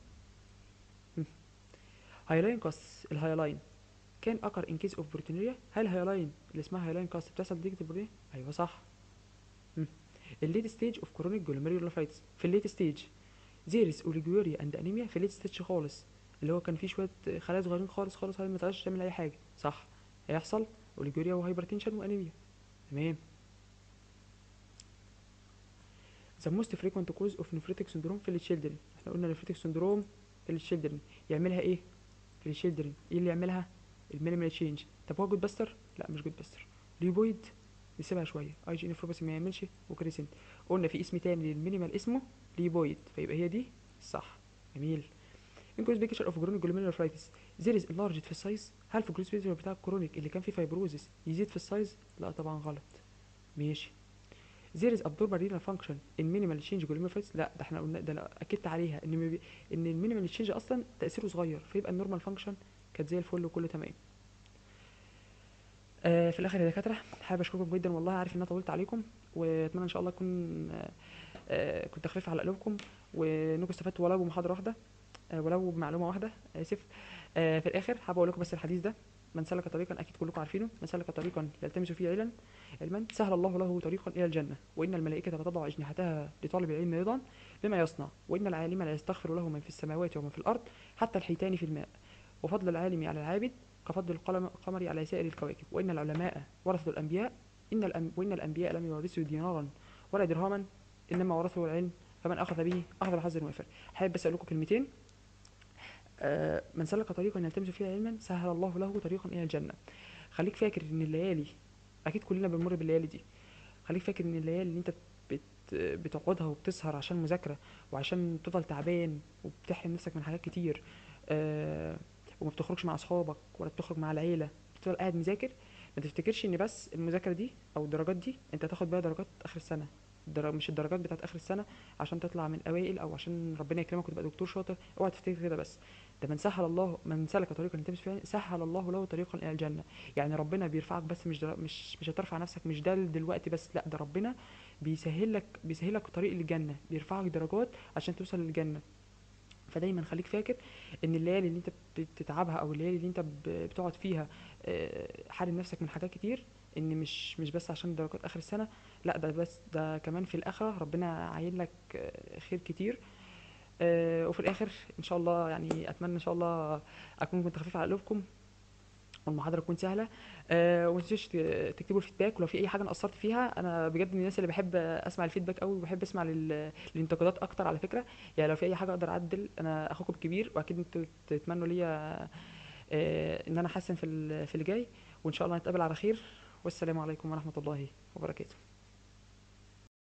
Speaker 1: هايلاين كاست. الهايلاين كان اكر ان كيس اوف بروتينوريا. هل الهايلاين اللي اسمها هايلاين كاست بتحصل نتيجه البروتين؟ ايوه صح. الليت ستيج اوف كرونيك جلوميرولوفرايتس. في الليت ستيج زيرس اوليجوريا اند انيميا. في الليت ستيج خالص، اللي هو كان فيه شويه خلايا صغيرين خالص خالص، ما تقدرش تعمل اي حاجه. صح. هيحصل اوليجوريا وهايبرتنشن وانيميا. تمام. ذا موست فريكوينت كوز اوف نفريتك سندروم في التشيلدرن. احنا قلنا نفريتك سندروم في التشيلدرن يعملها ايه؟ في التشيلدرن ايه اللي يعملها؟ المينيمال تشينج. طب هو جود باستر؟ لا مش جود باستر. ليبويد نسيبها شويه. اي جي نفروباثي ما يعملش وكريسنت. قلنا في اسم تاني للمينيمال اسمه ليبويد، فيبقى هي دي الصح. جميل. انكوز بيكشر اوف كرونيك جلوميرولوفرايتس زيريز انلارجد في السايز. هل في الجلوس بتاع الكرونيك اللي كان فيه فايبروزس يزيد في السايز؟ لا طبعا غلط. ماشي. there is abnormal renal function in minimal change glomerulonephritis. لا ده احنا قلنا، ده انا اكدت عليها ان المينيمال تشينج اصلا تاثيره صغير، فيبقى النورمال فانكشن كانت زي الفل وكله تمام. في الاخر يا دكاتره حابب اشكركم جدا والله، عارف ان انا طولت عليكم، واتمنى ان شاء الله اكون كنت خفيف على قلوبكم، وانكم استفدتوا ولو بمحاضره واحده، ولو بمعلومه واحده، اسف. في الاخر حابب اقول لكم بس الحديث ده: من سلك طريقا، اكيد كلكم عارفينه، من سلك طريقا يلتمس فيه علما سهل الله له طريقا الى الجنه، وان الملائكه تضع اجنحتها لطالب العلم رضا بما يصنع، وان العالم لا يستغفر له من في السماوات ومن في الارض حتى الحيتان في الماء، وفضل العالم على العابد كفضل القمر على سائر الكواكب، وان العلماء ورثوا الانبياء، وان الانبياء لم يورثوا دينارا ولا درهما، انما ورثوا العلم، فمن اخذ به اخذ بحظ وافر. حابب بس اقول لكم كلمتين. من سلك طريقا يلتمس فيه علما سهل الله له طريقا الى الجنه. خليك فاكر ان الليالي، اكيد كلنا بنمر بالليالي دي، خليك فاكر ان الليالي اللي انت بت بتقعدها وبتسهر عشان مذاكره، وعشان تفضل تعبان وبتحرم نفسك من حاجات كتير، وما بتخرجش مع اصحابك ولا بتخرج مع العيله، بتفضل قاعد مذاكر، ما تفتكرش ان بس المذاكره دي او الدرجات دي انت هتاخد بيها درجات اخر السنه. مش الدرجات بتاعت اخر السنه عشان تطلع من اوائل او عشان ربنا يكرمك وتبقى دكتور شاطر، اوعى تفتكر كده بس. ده من سلك طريقا يلتمس فيه سهل الله له طريقا الى الجنه. يعني ربنا بيرفعك، بس مش هترفع نفسك، مش ده دلوقتي بس، لا ده ربنا بيسهل لك طريق للجنه، بيرفعك درجات عشان توصل للجنه. فدايما خليك فاكر ان الليالي اللي انت بتتعبها او الليالي اللي انت بتقعد فيها حارم نفسك من حاجات كتير، ان مش بس عشان درجات اخر السنه، لا ده بس ده كمان في الاخره ربنا عاين لك خير كتير. وفي الاخر ان شاء الله يعني اتمنى ان شاء الله اكون كنت خفيف على قلوبكم والمحاضره تكون سهله. وما تنسوش تكتبوا الفيدباك، ولو في اي حاجه انا قصرت فيها، انا بجد من الناس اللي بحب اسمع الفيدباك قوي، وبحب اسمع الانتقادات اكتر على فكره. يعني لو في اي حاجه اقدر اعدل، انا اخوكم الكبير، واكيد انتوا تتمنوا ليا ان انا احسن في اللي جاي، وان شاء الله نتقابل على خير. والسلام عليكم ورحمه الله وبركاته.